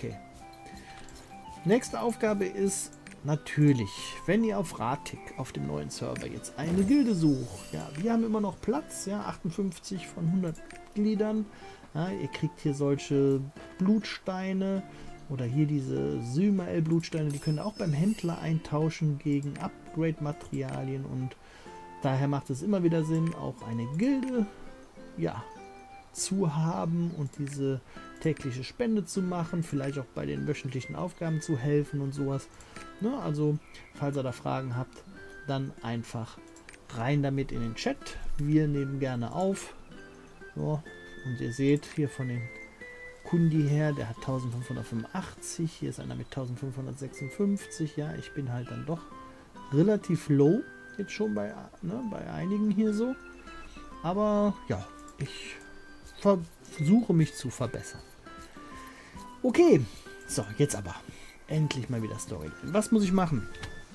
Okay. Nächste Aufgabe ist natürlich, wenn ihr auf Ratik, auf dem neuen Server, jetzt eine Gilde sucht. Ja, wir haben immer noch Platz, ja, 58 von 100 Gliedern. Ja, ihr kriegt hier solche Blutsteine oder hier diese Symael-Blutsteine, die könnt ihr auch beim Händler eintauschen gegen Upgrade-Materialien und daher macht es immer wieder Sinn, auch eine Gilde, ja, zu haben und diese tägliche Spende zu machen, vielleicht auch bei den wöchentlichen Aufgaben zu helfen und sowas. Ne, also, falls ihr da Fragen habt, dann einfach rein damit in den Chat. Wir nehmen gerne auf. So, und ihr seht hier von den Kundi her, der hat 1585, hier ist einer mit 1556. Ja, ich bin halt dann doch relativ low, jetzt schon bei einigen hier so. Aber ja, ich versuche mich zu verbessern. Okay, so, jetzt aber endlich mal wieder Story. Was muss ich machen?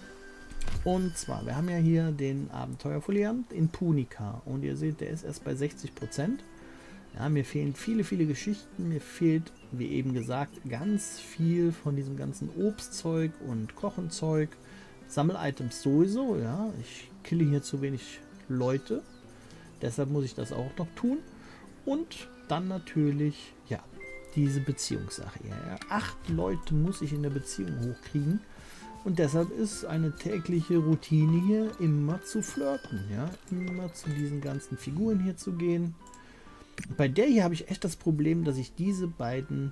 Und zwar, wir haben ja hier den Abenteuerfoliant in Punica und ihr seht, der ist erst bei 60%. Ja, mir fehlen viele, viele Geschichten. Mir fehlt, wie eben gesagt, ganz viel von diesem ganzen Obstzeug und Kochenzeug. Sammel-Items sowieso, ja. Ich kille hier zu wenig Leute. Deshalb muss ich das auch noch tun. Und dann natürlich, ja, diese Beziehungssache hier. Ja. 8 Leute muss ich in der Beziehung hochkriegen. Und deshalb ist eine tägliche Routine hier immer zu flirten. Ja. Immer zu diesen ganzen Figuren hier zu gehen. Bei der hier habe ich echt das Problem, dass ich diese beiden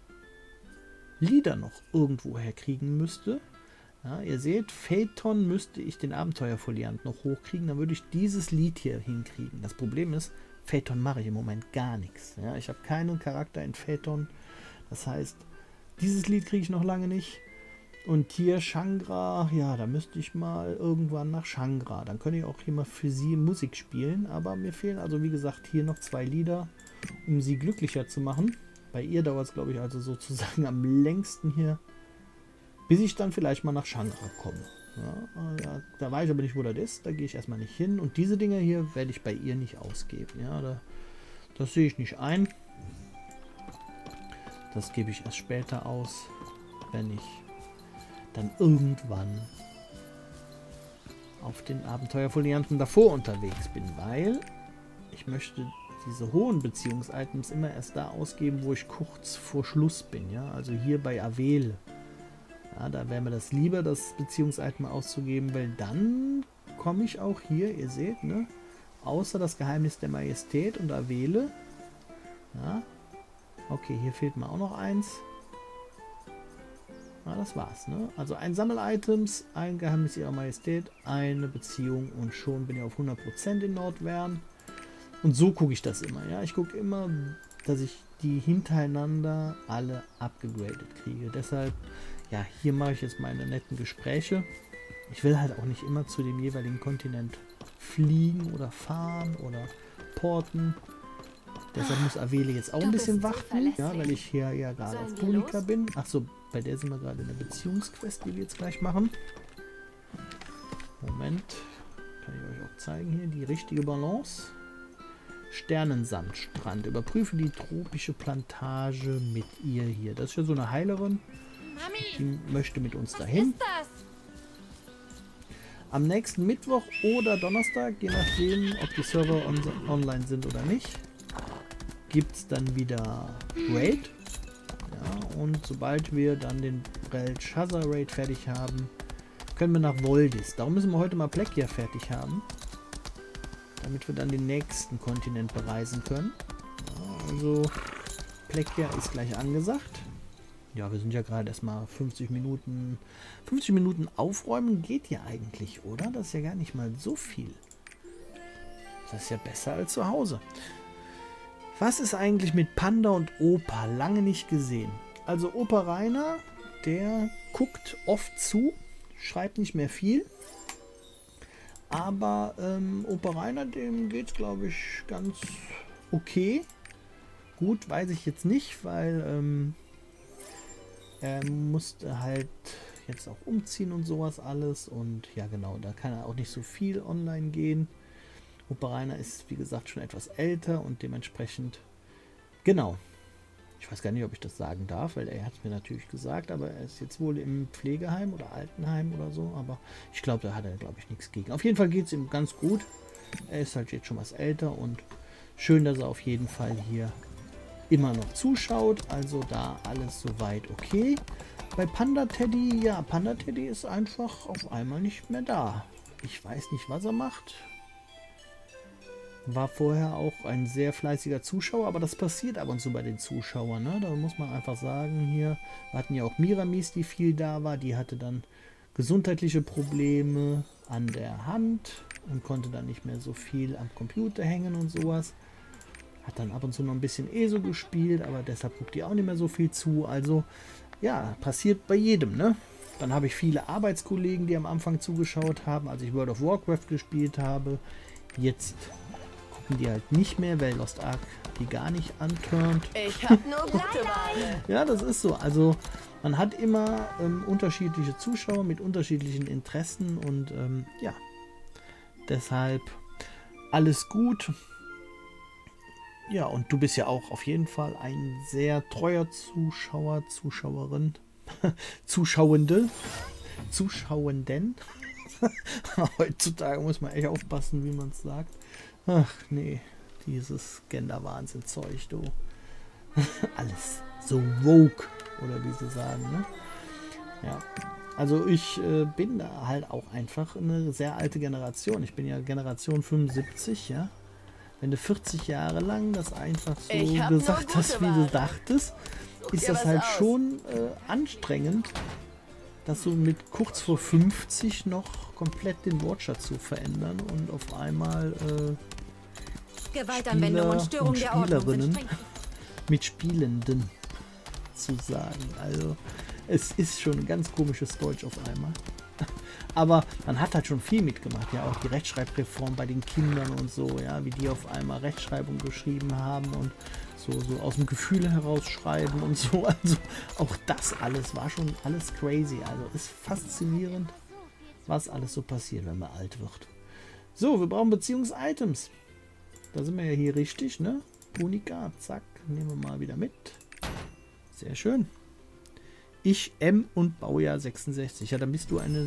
Lieder noch irgendwo herkriegen müsste. Ja, ihr seht, Phaeton müsste ich den Abenteuerfoliant noch hochkriegen, dann würde ich dieses Lied hier hinkriegen. Das Problem ist, Phaeton mache ich im Moment gar nichts. Ja, ich habe keinen Charakter in Phaeton. Das heißt, dieses Lied kriege ich noch lange nicht. Und hier Shangra, ja, da müsste ich mal irgendwann nach Shangra. Dann könnte ich auch hier mal für sie Musik spielen. Aber mir fehlen also, wie gesagt, hier noch 2 Lieder, um sie glücklicher zu machen. Bei ihr dauert es, glaube ich, also sozusagen am längsten hier, bis ich dann vielleicht mal nach Shangra komme. Ja, da weiß ich aber nicht, wo das ist. Da gehe ich erstmal nicht hin. Und diese Dinger hier werde ich bei ihr nicht ausgeben. Ja, das sehe ich nicht ein. Das gebe ich erst später aus, wenn ich dann irgendwann auf den Abenteuerfolianten davor unterwegs bin, weil ich möchte diese hohen Beziehungsitems immer erst da ausgeben, wo ich kurz vor Schluss bin. Ja, also hier bei Avele. Ja, da wäre mir das lieber, das Beziehungsitem auszugeben, weil dann komme ich auch hier, ihr seht, ne, außer das Geheimnis der Majestät und Avele. Ja, okay, hier fehlt mir auch noch eins. Ja, das war's, ne? Also ein Sammel-Items, ein Geheimnis ihrer Majestät, eine Beziehung und schon bin ich auf 100% in Nordvern. Und so gucke ich das immer, ja. Ich gucke immer, dass ich die hintereinander alle abgegradet kriege. Deshalb, ja, hier mache ich jetzt meine netten Gespräche. Ich will halt auch nicht immer zu dem jeweiligen Kontinent fliegen oder fahren oder porten. Deshalb muss Avele jetzt auch ein bisschen warten, ja, weil ich hier ja gerade auf Punica bin. Achso, bei der sind wir gerade in der Beziehungsquest, die wir jetzt gleich machen. Moment, kann ich euch auch zeigen hier, die richtige Balance. Sternensandstrand. Überprüfe die tropische Plantage mit ihr hier. Das ist ja so eine Heilerin. Die möchte mit uns dahin. Am nächsten Mittwoch oder Donnerstag, je nachdem, ob die Server online sind oder nicht, gibt es dann wieder Raid. Ja, und sobald wir dann den Belshazzar Raid fertig haben, können wir nach Voldis. Darum müssen wir heute mal Plekia fertig haben, damit wir dann den nächsten Kontinent bereisen können. Ja, also Plekia ist gleich angesagt. Ja, wir sind ja gerade erstmal 50 Minuten. 50 Minuten aufräumen geht ja eigentlich, oder? Das ist ja gar nicht mal so viel. Das ist ja besser als zu Hause. Was ist eigentlich mit Panda und Opa? Lange nicht gesehen. Also Opa Rainer, der guckt oft zu, schreibt nicht mehr viel. Aber Opa Rainer, dem geht es, glaube ich, ganz okay. Gut, weiß ich jetzt nicht, weil er musste halt jetzt auch umziehen und sowas alles. Und ja genau, da kann er auch nicht so viel online gehen. Opa Rainer ist, wie gesagt, schon etwas älter und dementsprechend, genau. Ich weiß gar nicht, ob ich das sagen darf, weil er hat es mir natürlich gesagt, aber er ist jetzt wohl im Pflegeheim oder Altenheim oder so. Aber ich glaube, da hat er, glaube ich, nichts gegen. Auf jeden Fall geht es ihm ganz gut. Er ist halt jetzt schon was älter und schön, dass er auf jeden Fall hier immer noch zuschaut. Also da alles soweit okay. Bei Panda Teddy, ja, Panda Teddy ist einfach auf einmal nicht mehr da. Ich weiß nicht, was er macht. War vorher auch ein sehr fleißiger Zuschauer, aber das passiert ab und zu bei den Zuschauern. Ne? Da muss man einfach sagen, hier, wir hatten ja auch Miramis, die viel da war. Die hatte dann gesundheitliche Probleme an der Hand und konnte dann nicht mehr so viel am Computer hängen und sowas. Hat dann ab und zu noch ein bisschen ESO gespielt, aber deshalb guckt die auch nicht mehr so viel zu. Also, ja, passiert bei jedem, ne? Dann habe ich viele Arbeitskollegen, die am Anfang zugeschaut haben, als ich World of Warcraft gespielt habe. Jetzt gucken die halt nicht mehr, weil Lost Ark die gar nicht anturnt. Ich hab nur gute Wahl. Ja, das ist so. Also man hat immer unterschiedliche Zuschauer mit unterschiedlichen Interessen und ja, deshalb alles gut. Ja, und du bist ja auch auf jeden Fall ein sehr treuer Zuschauer, Zuschauerin, Zuschauende, Zuschauenden. Heutzutage muss man echt aufpassen, wie man es sagt. Ach nee, dieses Gender-Wahnsinn-Zeug, du. Alles so woke, oder wie sie sagen, ne? Ja, also ich bin da halt auch einfach eine sehr alte Generation. Ich bin ja Generation 75, ja. Wenn du 40 Jahre lang das einfach so gesagt hast, wie du dachtest, ist das halt schon anstrengend, das so mit kurz vor 50 noch komplett den Wortschatz zu verändern und auf einmal Gewaltanwendung und Störung der Ordnung sind mit Spielenden zu sagen. Also es ist schon ein ganz komisches Deutsch auf einmal. Aber man hat halt schon viel mitgemacht, ja, auch die Rechtschreibreform bei den Kindern und so, ja, wie die auf einmal Rechtschreibung geschrieben haben und so aus dem Gefühl heraus schreiben und so. Also auch das alles war schon alles crazy. Also ist faszinierend, was alles so passiert, wenn man alt wird. So, wir brauchen Beziehungs-Items. Da sind wir ja hier richtig, ne? Unica, zack, nehmen wir mal wieder mit. Sehr schön. Ich, M und Baujahr 66. Ja, dann bist du ein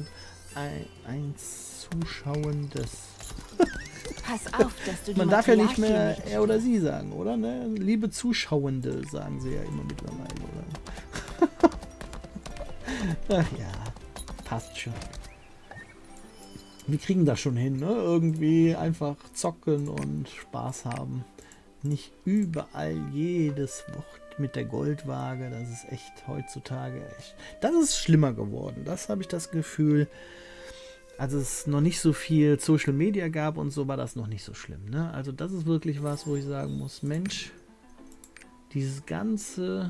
zuschauendes. Pass auf, dass du die Man darf ja nicht mehr er oder sie sagen, oder? Ne? Liebe Zuschauende, sagen sie ja immer mittlerweile, oder? Ach ja, passt schon. Wir kriegen das schon hin, ne? Irgendwie einfach zocken und Spaß haben. Nicht überall jedes Wort mit der Goldwaage. Das ist echt heutzutage echt. Das ist schlimmer geworden. Das habe ich das Gefühl. Als es noch nicht so viel Social Media gab und so, war das noch nicht so schlimm. Ne? Also das ist wirklich was, wo ich sagen muss, Mensch, dieses ganze,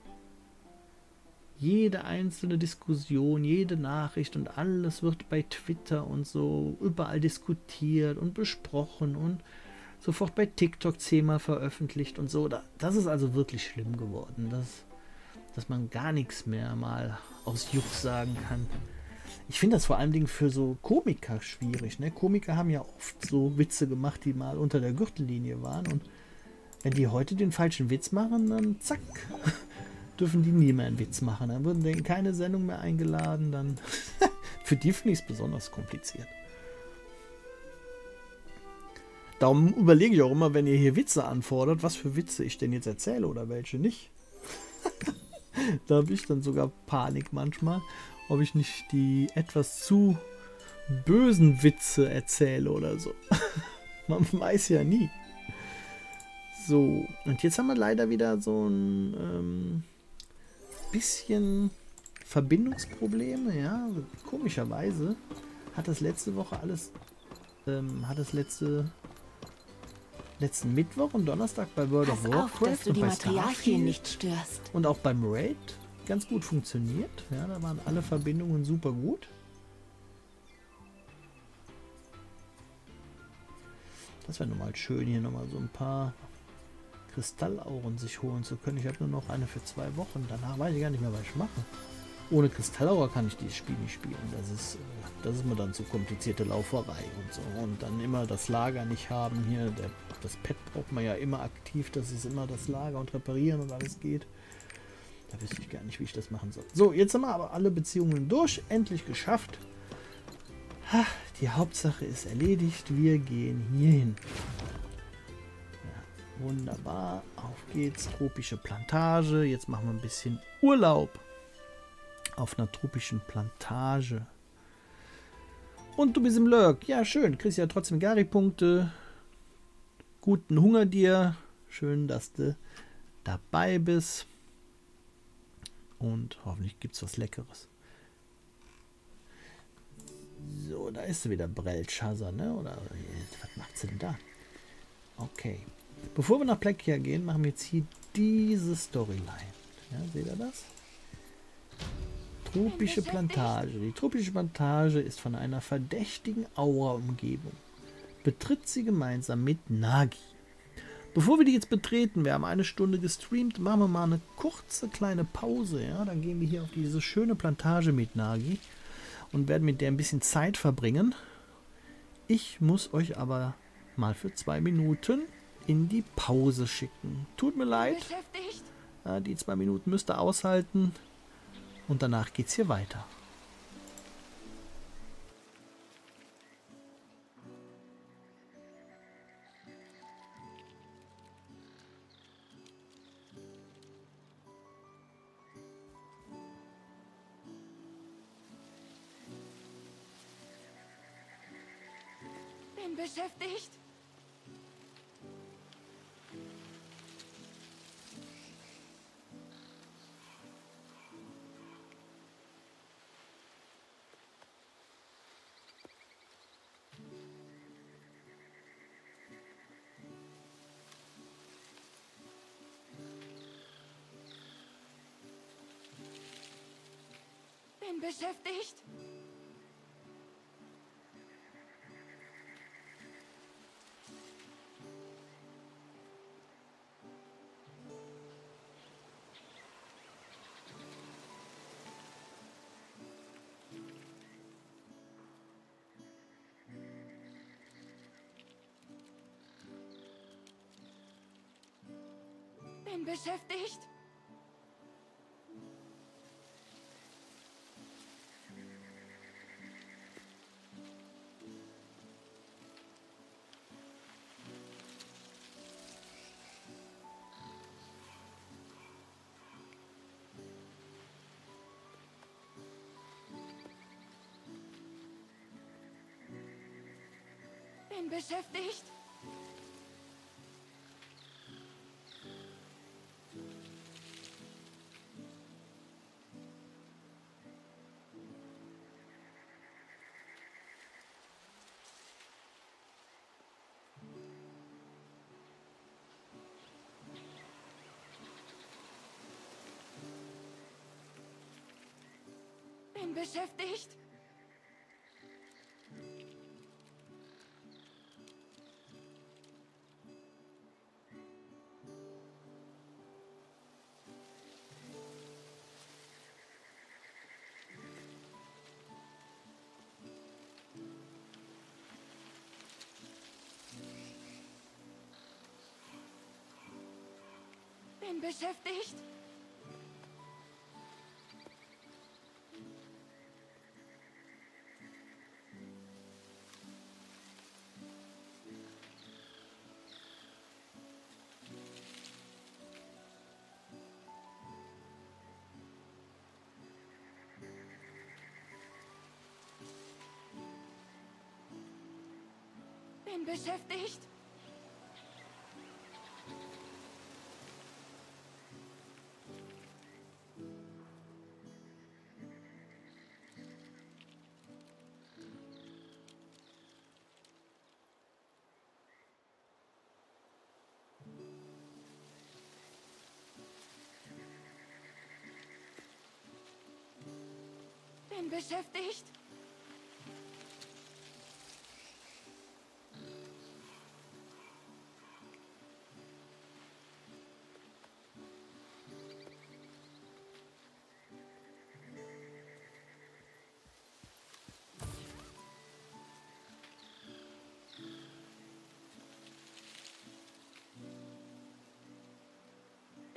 jede einzelne Diskussion, jede Nachricht und alles wird bei Twitter und so überall diskutiert und besprochen und sofort bei TikTok 10-mal veröffentlicht und so. Das ist also wirklich schlimm geworden, dass man gar nichts mehr mal aus Jux sagen kann. Ich finde das vor allen Dingen für so Komiker schwierig. Ne? Komiker haben ja oft so Witze gemacht, die mal unter der Gürtellinie waren. Und wenn die heute den falschen Witz machen, dann zack, dürfen die nie mehr einen Witz machen. Dann würden denen keine Sendung mehr eingeladen. Dann für die finde ich es besonders kompliziert. Darum überlege ich auch immer, wenn ihr hier Witze anfordert, was für Witze ich denn jetzt erzähle oder welche nicht. Da habe ich dann sogar Panik manchmal, ob ich nicht die etwas zu bösen Witze erzähle oder so. Man weiß ja nie. So, und jetzt haben wir leider wieder so ein bisschen Verbindungsprobleme, ja. Komischerweise hat das letzte Woche alles, letzten Mittwoch und Donnerstag bei World of Warcraft dass du die Materialien nicht störst. Und auch beim Raid ganz gut funktioniert. Ja, da waren alle Verbindungen super gut. Das wäre nochmal schön, hier nochmal so ein paar Kristallauren sich holen zu können. Ich habe nur noch eine für 2 Wochen. Danach weiß ich gar nicht mehr, was ich mache. ohne Kristallauer kann ich dieses Spiel nicht spielen. Das ist mir dann zu komplizierte Lauferei und so. Und dann immer das Lager nicht haben hier. Das Pad braucht man ja immer aktiv, dass es immer das Lager und reparieren und alles geht. Da wüsste ich gar nicht, wie ich das machen soll. So, jetzt haben wir aber alle Beziehungen durch. Endlich geschafft. Ha, die Hauptsache ist erledigt. Wir gehen hier hin. Ja, wunderbar. Auf geht's. Tropische Plantage. Jetzt machen wir ein bisschen Urlaub. Auf einer tropischen Plantage. Und du bist im Lurk. Ja, schön. Kriegst ja trotzdem Gary-Punkte. Guten Hunger dir. Schön, dass du dabei bist. Und hoffentlich gibt es was Leckeres. So, da ist sie wieder, Brelchazar, ne? Oder was macht sie denn da? Okay. Bevor wir nach Plekia gehen, machen wir jetzt hier diese Storyline. Ja, seht ihr das? Tropische Plantage. Die tropische Plantage ist von einer verdächtigen Aura umgeben. Betritt sie gemeinsam mit Nagi. Bevor wir die jetzt betreten, wir haben eine Stunde gestreamt, machen wir mal eine kurze kleine Pause. Ja? Dann gehen wir hier auf diese schöne Plantage mit Nagi und werden mit der ein bisschen Zeit verbringen. Ich muss euch aber mal für 2 Minuten in die Pause schicken. Tut mir leid. Ja, die 2 Minuten müsst ihr aushalten. Und danach geht's hier weiter. Bin beschäftigt. Bin beschäftigt. Bin beschäftigt. Bin beschäftigt. Bin beschäftigt. Bin beschäftigt. Bin beschäftigt. Bin beschäftigt.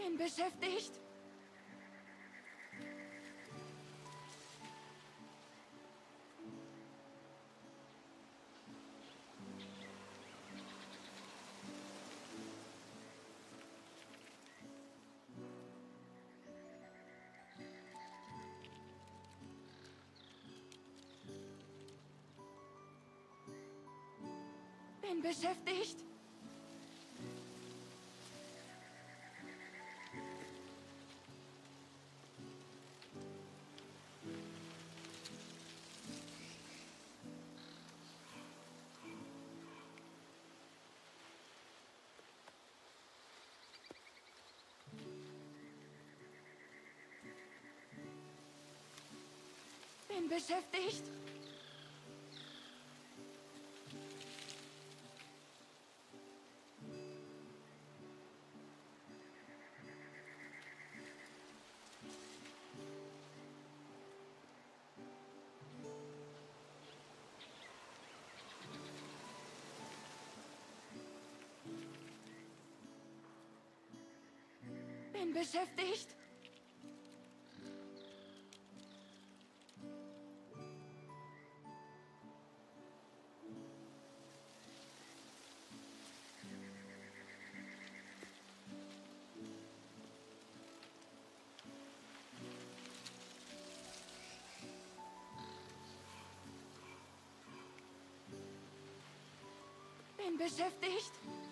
Bin beschäftigt. Bin beschäftigt. Bin beschäftigt. Bin beschäftigt. Bin beschäftigt.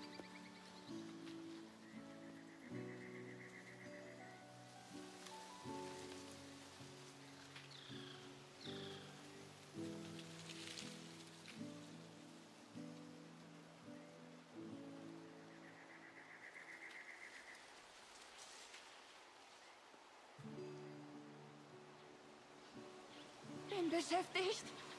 Bin beschäftigt.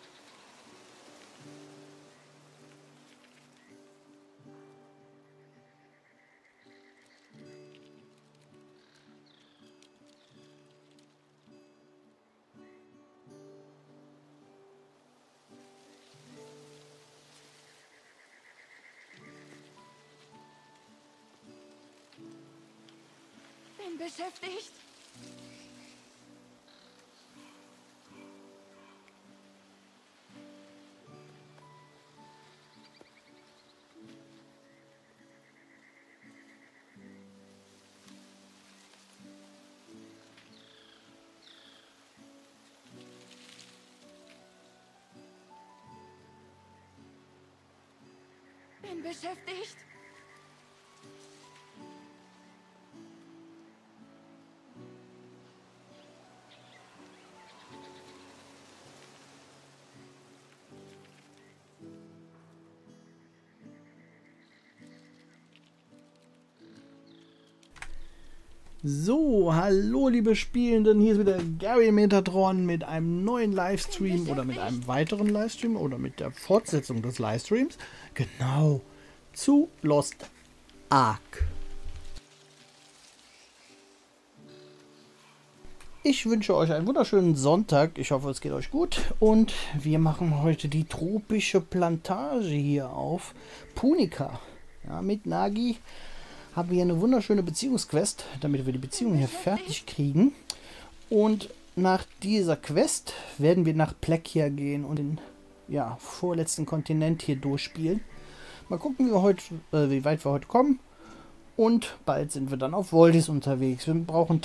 Bin beschäftigt. Bin beschäftigt. So, hallo liebe Spielenden, hier ist wieder Gary Metatron mit einem neuen Livestream oder mit einem weiteren Livestream oder mit der Fortsetzung des Livestreams. Genau, zu Lost Ark. Ich wünsche euch einen wunderschönen Sonntag, ich hoffe es geht euch gut und wir machen heute die tropische Plantage hier auf Punica. Ja, mit Nagi haben wir eine wunderschöne Beziehungsquest, damit wir die Beziehung hier fertig kriegen. Und nach dieser Quest werden wir nach Plekia gehen und den vorletzten Kontinent hier durchspielen. Mal gucken, wie weit wir heute kommen. Und bald sind wir dann auf Voldis unterwegs. Wir brauchen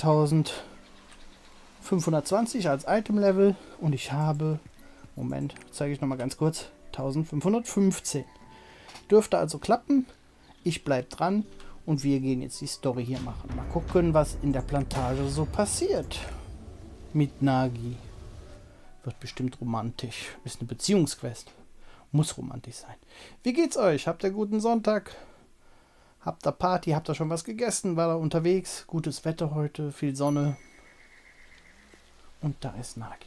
1520 als Item-Level und ich habe, Moment, zeige ich nochmal ganz kurz, 1515. Dürfte also klappen. Ich bleibe dran. Und wir gehen jetzt die Story hier machen. Mal gucken, was in der Plantage so passiert. Mit Nagi. Wird bestimmt romantisch. Ist eine Beziehungsquest. Muss romantisch sein. Wie geht's euch? Habt ihr guten Sonntag? Habt ihr Party? Habt ihr schon was gegessen? War ihr unterwegs? Gutes Wetter heute, viel Sonne. Und da ist Nagi.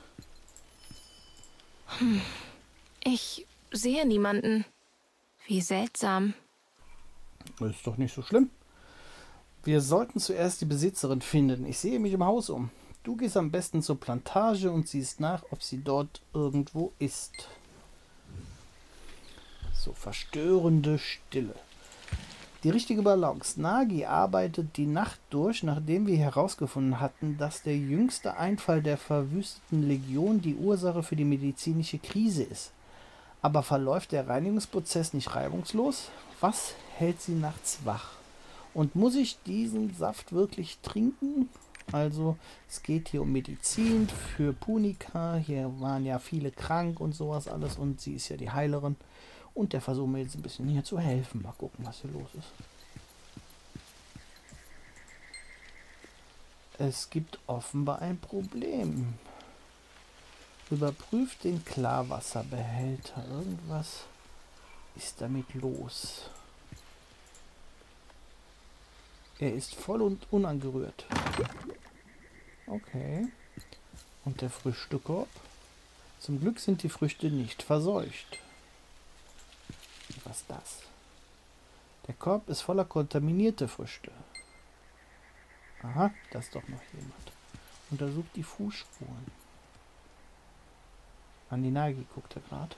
Ich sehe niemanden. Wie seltsam. Ist doch nicht so schlimm. Wir sollten zuerst die Besitzerin finden. Ich sehe mich im Haus um. Du gehst am besten zur Plantage und siehst nach, ob sie dort irgendwo ist. So, verstörende Stille. Die richtige Balance. Nagi arbeitet die Nacht durch, nachdem wir herausgefunden hatten, dass der jüngste Einfall der verwüsteten Legion die Ursache für die medizinische Krise ist. Aber verläuft der Reinigungsprozess nicht reibungslos? Was hält sie nachts wach? Und muss ich diesen Saft wirklich trinken? Also, es geht hier um Medizin für Punika. Hier waren ja viele krank und sowas alles. Und sie ist ja die Heilerin. Und der versucht mir jetzt ein bisschen hier zu helfen. Mal gucken, was hier los ist. Es gibt offenbar ein Problem. Überprüft den Klarwasserbehälter. Irgendwas ist damit los. Er ist voll und unangerührt. Okay. Und der Früchtekorb? Zum Glück sind die Früchte nicht verseucht. Was ist das? Der Korb ist voller kontaminierte Früchte. Aha, da ist doch noch jemand. Untersucht die Fußspuren. An die Nagi guckt er gerade.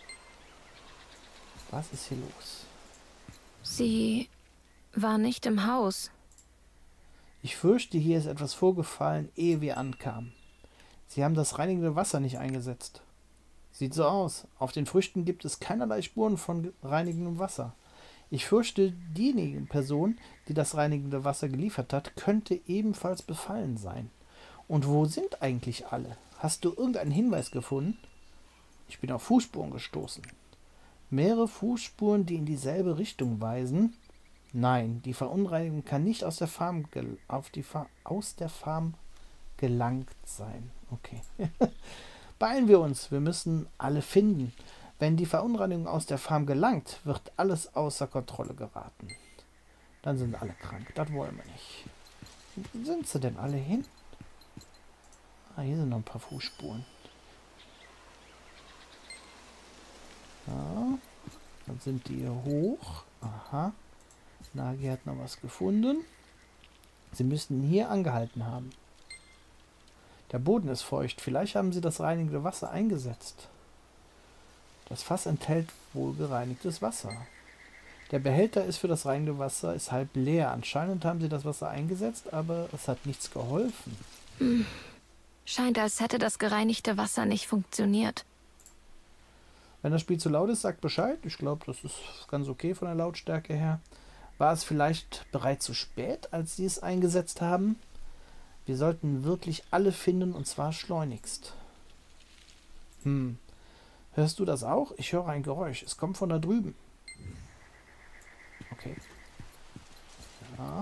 Was ist hier los? Sie war nicht im Haus. Ich fürchte, hier ist etwas vorgefallen, ehe wir ankamen. Sie haben das reinigende Wasser nicht eingesetzt. Sieht so aus. Auf den Früchten gibt es keinerlei Spuren von reinigendem Wasser. Ich fürchte, diejenige Person, die das reinigende Wasser geliefert hat, könnte ebenfalls befallen sein. Und wo sind eigentlich alle? Hast du irgendeinen Hinweis gefunden? Ich bin auf Fußspuren gestoßen. Mehrere Fußspuren, die in dieselbe Richtung weisen. Nein, die Verunreinigung kann nicht aus der Farm gelangt sein. Okay. Beeilen wir uns, wir müssen alle finden. Wenn die Verunreinigung aus der Farm gelangt, wird alles außer Kontrolle geraten. Dann sind alle krank, das wollen wir nicht. Wo sind sie denn alle hin? Ah, hier sind noch ein paar Fußspuren. Ja, dann sind die hier hoch. Aha. Nagi hat noch was gefunden. Sie müssten hier angehalten haben. Der Boden ist feucht. Vielleicht haben sie das reinigende Wasser eingesetzt. Das Fass enthält wohl gereinigtes Wasser. Der Behälter ist für das reinigende Wasser ist halb leer. Anscheinend haben sie das Wasser eingesetzt, aber es hat nichts geholfen. Scheint, als hätte das gereinigte Wasser nicht funktioniert. Wenn das Spiel zu laut ist, sagt Bescheid. Ich glaube, das ist ganz okay von der Lautstärke her. War es vielleicht bereits zu spät, als sie es eingesetzt haben? Wir sollten wirklich alle finden, und zwar schleunigst. Hörst du das auch? Ich höre ein Geräusch. Es kommt von da drüben. Okay. Ja.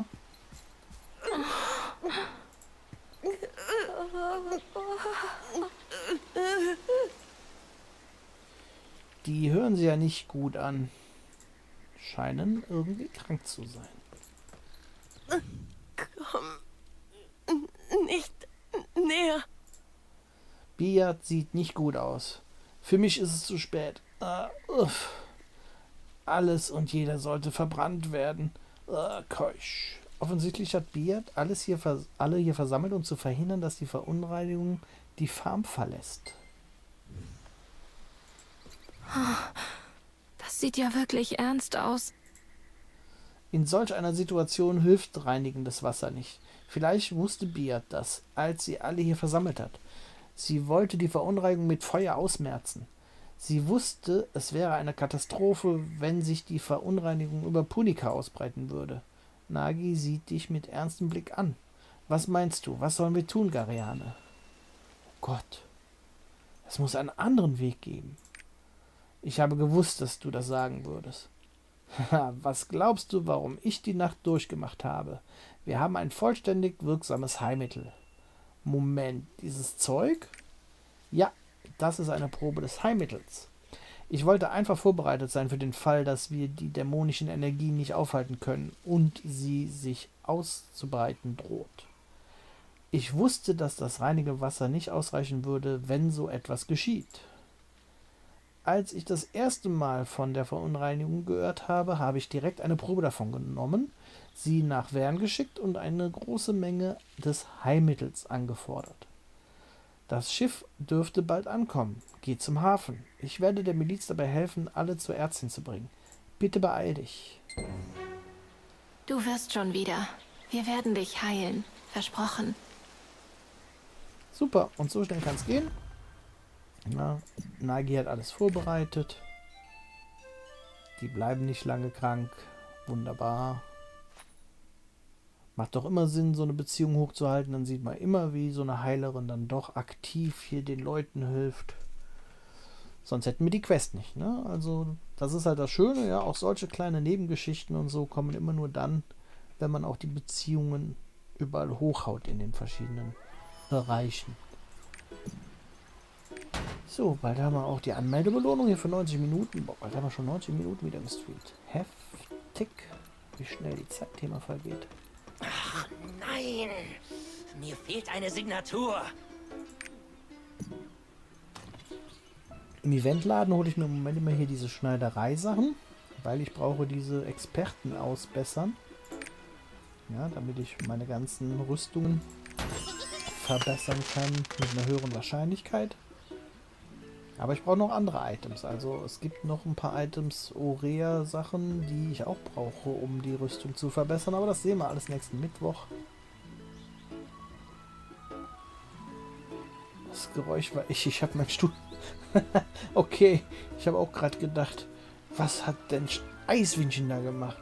Die hören sie ja nicht gut an. Scheinen irgendwie krank zu sein. Komm nicht näher. Biat sieht nicht gut aus. Für mich ist es zu spät. Alles und jeder sollte verbrannt werden. Keusch. Offensichtlich hat Biat alle hier versammelt, um zu verhindern, dass die Verunreinigung die Farm verlässt. Das sieht ja wirklich ernst aus. In solch einer Situation hilft reinigendes Wasser nicht. Vielleicht wusste Biat das, als sie alle hier versammelt hat. Sie wollte die Verunreinigung mit Feuer ausmerzen. Sie wusste, es wäre eine Katastrophe, wenn sich die Verunreinigung über Punika ausbreiten würde. Nagi sieht dich mit ernstem Blick an. Was meinst du? Was sollen wir tun, Gariane? Oh Gott. Es muss einen anderen Weg geben. Ich habe gewusst, dass du das sagen würdest. Was glaubst du, warum ich die Nacht durchgemacht habe? Wir haben ein vollständig wirksames Heilmittel. Moment, dieses Zeug? Ja, das ist eine Probe des Heilmittels. Ich wollte einfach vorbereitet sein für den Fall, dass wir die dämonischen Energien nicht aufhalten können und sie sich auszubreiten droht. Ich wusste, dass das reinige Wasser nicht ausreichen würde, wenn so etwas geschieht. Als ich das erste Mal von der Verunreinigung gehört habe, habe ich direkt eine Probe davon genommen, sie nach Vern geschickt und eine große Menge des Heilmittels angefordert. Das Schiff dürfte bald ankommen. Geh zum Hafen. Ich werde der Miliz dabei helfen, alle zur Ärztin zu bringen. Bitte beeil dich. Du wirst schon wieder. Wir werden dich heilen. Versprochen. Super, und so schnell kann es gehen. Ja, Nagi hat alles vorbereitet. Die bleiben nicht lange krank. Wunderbar. Macht doch immer Sinn, so eine Beziehung hochzuhalten. Dann sieht man immer, wie so eine Heilerin dann doch aktiv hier den Leuten hilft. Sonst hätten wir die Quest nicht, ne? Also, das ist halt das Schöne, ja. Auch solche kleine Nebengeschichten und so kommen immer nur dann, wenn man auch die Beziehungen überall hochhaut in den verschiedenen Bereichen. So, bald haben wir auch die Anmeldebelohnung hier für 90 Minuten. Boah, bald haben wir schon 90 Minuten wieder gestreamt. Heftig, wie schnell die Zeit Thema vergeht. Ach nein, mir fehlt eine Signatur. Im Eventladen hole ich mir im Moment immer hier diese Schneiderei-Sachen, weil ich brauche diese Experten ausbessern. Ja, damit ich meine ganzen Rüstungen verbessern kann mit einer höheren Wahrscheinlichkeit. Aber ich brauche noch andere Items. Also es gibt noch ein paar Items, Aurea-Sachen, die ich auch brauche, um die Rüstung zu verbessern. Aber das sehen wir alles nächsten Mittwoch. Das Geräusch war ich habe meinen Stuhl... Okay, ich habe auch gerade gedacht, was hat denn Eiswindchen da gemacht?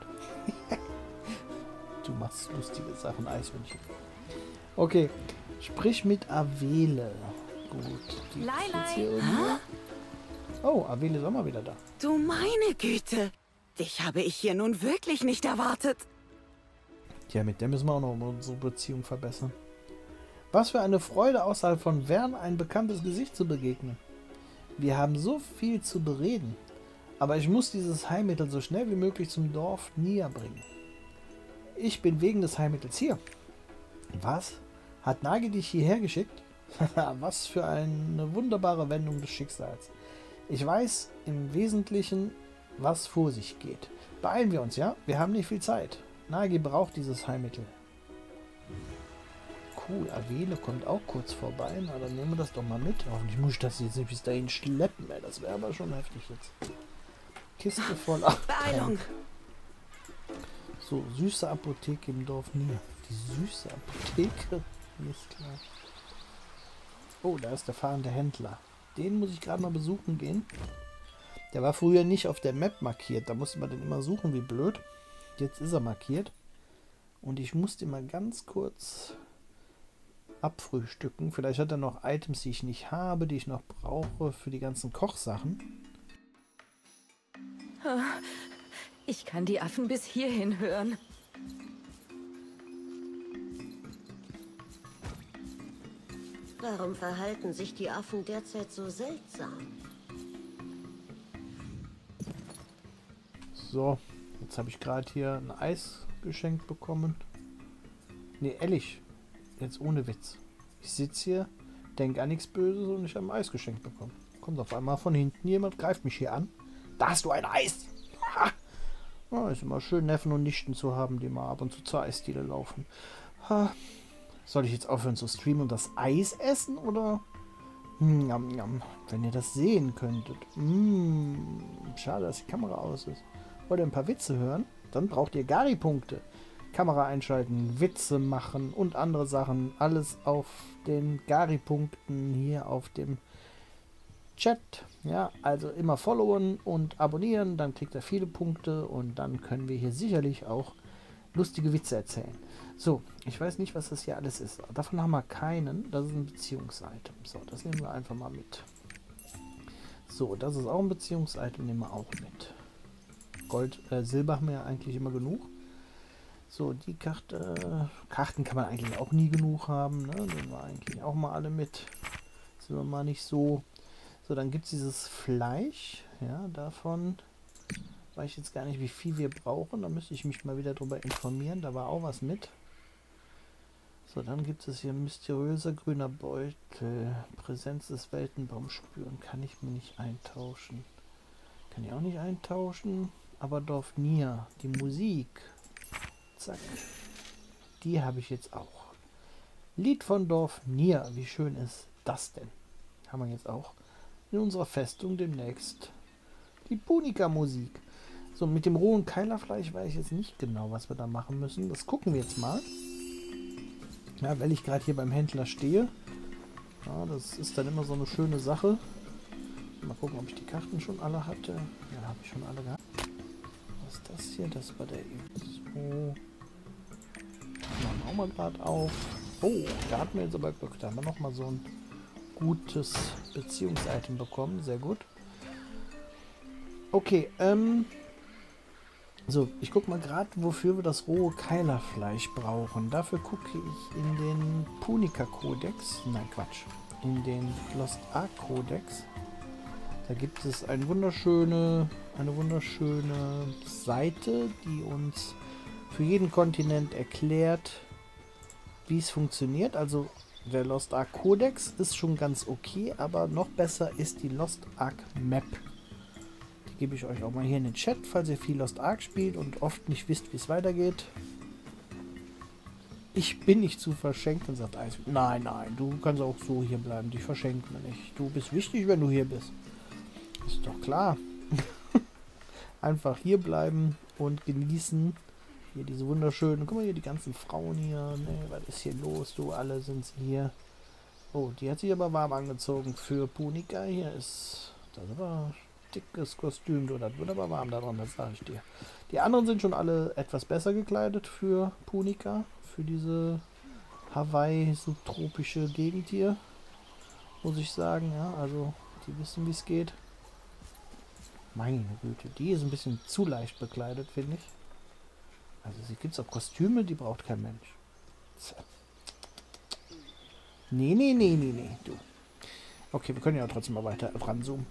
Du machst lustige Sachen, Eiswindchen. Okay, sprich mit Avele. Gut, die ist jetzt hier irgendwo. Oh, Avele ist auch mal wieder da. Du meine Güte, dich habe ich hier nun wirklich nicht erwartet. Tja, mit der müssen wir auch noch unsere Beziehung verbessern. Was für eine Freude, außerhalb von Vern ein bekanntes Gesicht zu begegnen. Wir haben so viel zu bereden, aber ich muss dieses Heilmittel so schnell wie möglich zum Dorf Nia bringen. Ich bin wegen des Heilmittels hier. Was? Hat Nagi dich hierher geschickt? Was für eine wunderbare Wendung des Schicksals. Ich weiß im Wesentlichen, was vor sich geht. Beeilen wir uns, ja? Wir haben nicht viel Zeit. Nagi braucht dieses Heilmittel. Cool, Avele kommt auch kurz vorbei. Na, dann nehmen wir das doch mal mit. Hoffentlich muss ich das jetzt nicht bis dahin schleppen. Ey. Das wäre aber schon heftig jetzt. Kiste voll Beeilung. So, süße Apotheke im Dorf Nia. Die süße Apotheke? Nicht klar. Oh, da ist der fahrende Händler. Den muss ich gerade mal besuchen gehen. Der war früher nicht auf der Map markiert. Da musste man den immer suchen, wie blöd. Jetzt ist er markiert. Und ich musste mal ganz kurz abfrühstücken. Vielleicht hat er noch Items, die ich nicht habe, die ich noch brauche für die ganzen Kochsachen. Ich kann die Affen bis hierhin hören. Warum verhalten sich die Affen derzeit so seltsam? So, jetzt habe ich gerade hier ein Eis geschenkt bekommen. Ne, ehrlich. Jetzt ohne Witz. Ich sitze hier, denke an nichts Böses und ich habe ein Eis geschenkt bekommen. Kommt auf einmal von hinten jemand, greift mich hier an. Da hast du ein Eis! Ha! Ja, ist immer schön, Neffen und Nichten zu haben, die mal ab und zu zur Eisdiele laufen. Ha. Soll ich jetzt aufhören zu streamen und das Eis essen, oder? Njam, njam. Wenn ihr das sehen könntet. Schade, dass die Kamera aus ist. Wollt ihr ein paar Witze hören? Dann braucht ihr Gari-Punkte. Kamera einschalten, Witze machen und andere Sachen. Alles auf den Gari-Punkten hier auf dem Chat. Ja, also immer followen und abonnieren. Dann kriegt ihr viele Punkte und dann können wir hier sicherlich auch lustige Witze erzählen. So, ich weiß nicht, was das hier alles ist. Davon haben wir keinen. Das ist ein Beziehungsitem. So, das nehmen wir einfach mal mit. So, das ist auch ein Beziehungsitem, nehmen wir auch mit. Gold, Silber haben wir ja eigentlich immer genug. So, die Karte, Karten kann man eigentlich auch nie genug haben, ne? Nehmen wir eigentlich auch mal alle mit. Sind wir mal nicht so. So, dann gibt es dieses Fleisch, ja, davon weiß ich jetzt gar nicht, wie viel wir brauchen. Da müsste ich mich mal wieder drüber informieren. Da war auch was mit. So, dann gibt es hier mysteriöser grüner Beutel. Präsenz des Weltenbaums spüren. Kann ich mir nicht eintauschen. Kann ich auch nicht eintauschen. Aber Dorf Nia, die Musik. Zack. Die habe ich jetzt auch. Lied von Dorf Nia. Wie schön ist das denn? Haben wir jetzt auch in unserer Festung demnächst. Die Punika-Musik. So, mit dem rohen Keilerfleisch weiß ich jetzt nicht genau, was wir da machen müssen. Das gucken wir jetzt mal. Ja, weil ich gerade hier beim Händler stehe. Ja, das ist dann immer so eine schöne Sache. Mal gucken, ob ich die Karten schon alle hatte. Ja, habe ich schon alle gehabt. Was ist das hier? Das war der so. Machen wir auch mal gerade auf. Oh, da hatten wir jetzt aber Glück. Da haben wir nochmal so ein gutes Beziehungsitem bekommen. Sehr gut. Okay, so, ich gucke mal gerade, wofür wir das rohe Keilerfleisch brauchen. Dafür gucke ich in den Punica-Kodex. Nein, Quatsch. In den Lost Ark Kodex. Da gibt es eine wunderschöne Seite, die uns für jeden Kontinent erklärt, wie es funktioniert. Also der Lost Ark Kodex ist schon ganz okay, aber noch besser ist die Lost Ark Map. Die gebe ich euch auch mal hier in den Chat, falls ihr viel Lost Ark spielt und oft nicht wisst, wie es weitergeht. Ich bin nicht zu verschenkt und sagt Eis. Nein, du kannst auch so hier bleiben. Die verschenkt man nicht. Du bist wichtig, wenn du hier bist. Ist doch klar. Einfach hier bleiben und genießen. Hier diese wunderschönen. Guck mal hier, die ganzen Frauen hier. Ne, was ist hier los? Du, alle sind hier. Oh, die hat sich aber warm angezogen für Punica. Hier ist das aber dickes Kostüm. Du, das wird aber warm da dran, das sage ich dir. Die anderen sind schon alle etwas besser gekleidet für Punica. Für diese Hawaii-subtropische Gegend hier. Muss ich sagen, ja. Also, die wissen, wie es geht. Meine Güte, die ist ein bisschen zu leicht bekleidet, finde ich. Also sie gibt es auch Kostüme, die braucht kein Mensch. Nee, du. Okay, wir können ja trotzdem mal weiter ranzoomen.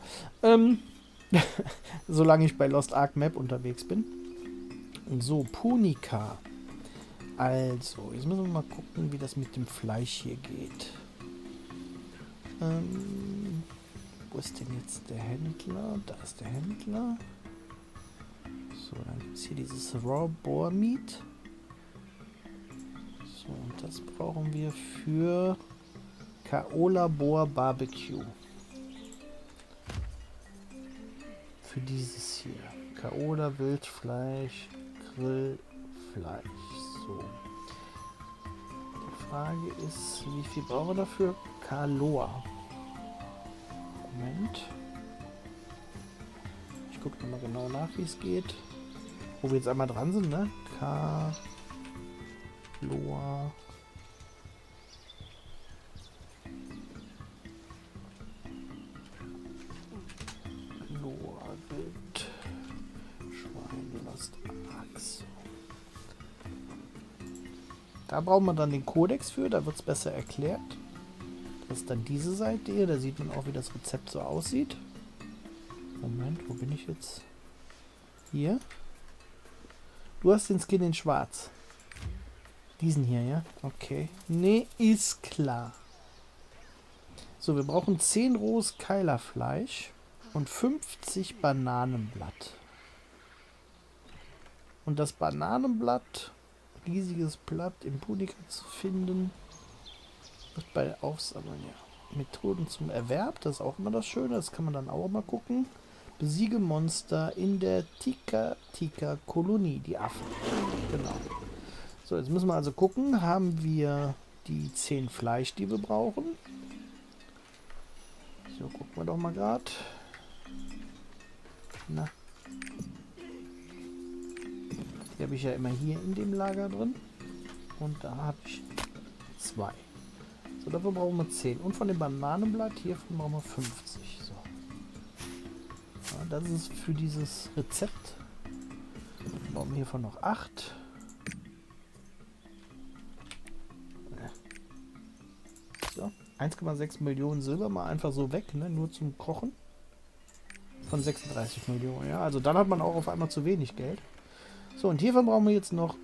Solange ich bei Lost Ark Map unterwegs bin. So, Punica. Also, jetzt müssen wir mal gucken, wie das mit dem Fleisch hier geht. Wo ist denn jetzt der Händler? Da ist der Händler. So, dann gibt es hier dieses Raw Boar Meat. So, und das brauchen wir für Kaola Boar Barbecue. Für dieses hier. Kaola Wildfleisch, Grillfleisch. So. Die Frage ist, wie viel brauchen wir dafür? Kaloa. Moment. Ich gucke nochmal genau nach, wie es geht. Wo wir jetzt einmal dran sind, ne? Kaloa. Kaloa Wild. Schwein, Lost Ark. So. Da brauchen wir dann den Kodex für, da wird es besser erklärt. Das ist dann diese Seite hier, da sieht man auch, wie das Rezept so aussieht. Moment, wo bin ich jetzt? Hier. Du hast den Skin in schwarz. Diesen hier, ja? Okay. Nee, ist klar. So, wir brauchen 10 rohes Keilerfleisch und 50 Bananenblatt. Und das Bananenblatt, riesiges Blatt im Punica zu finden, wird bei Aufsammeln, ja. Methoden zum Erwerb, das ist auch immer das Schöne, das kann man dann auch mal gucken. Besiege Monster in der Tika-Tika-Kolonie, die Affen. Genau. So, jetzt müssen wir also gucken, haben wir die 10 Fleisch, die wir brauchen. So, gucken wir doch mal gerade. Na. Die habe ich ja immer hier in dem Lager drin. Und da habe ich 2. So, dafür brauchen wir 10. Und von dem Bananenblatt hiervon brauchen wir 50. So. Ja, das ist für dieses Rezept. Dann brauchen wir hiervon noch 8. So. 1,6 Millionen Silber mal einfach so weg, ne? Nur zum Kochen. Von 36 Millionen, ja. Also dann hat man auch auf einmal zu wenig Geld. So, und hiervon brauchen wir jetzt noch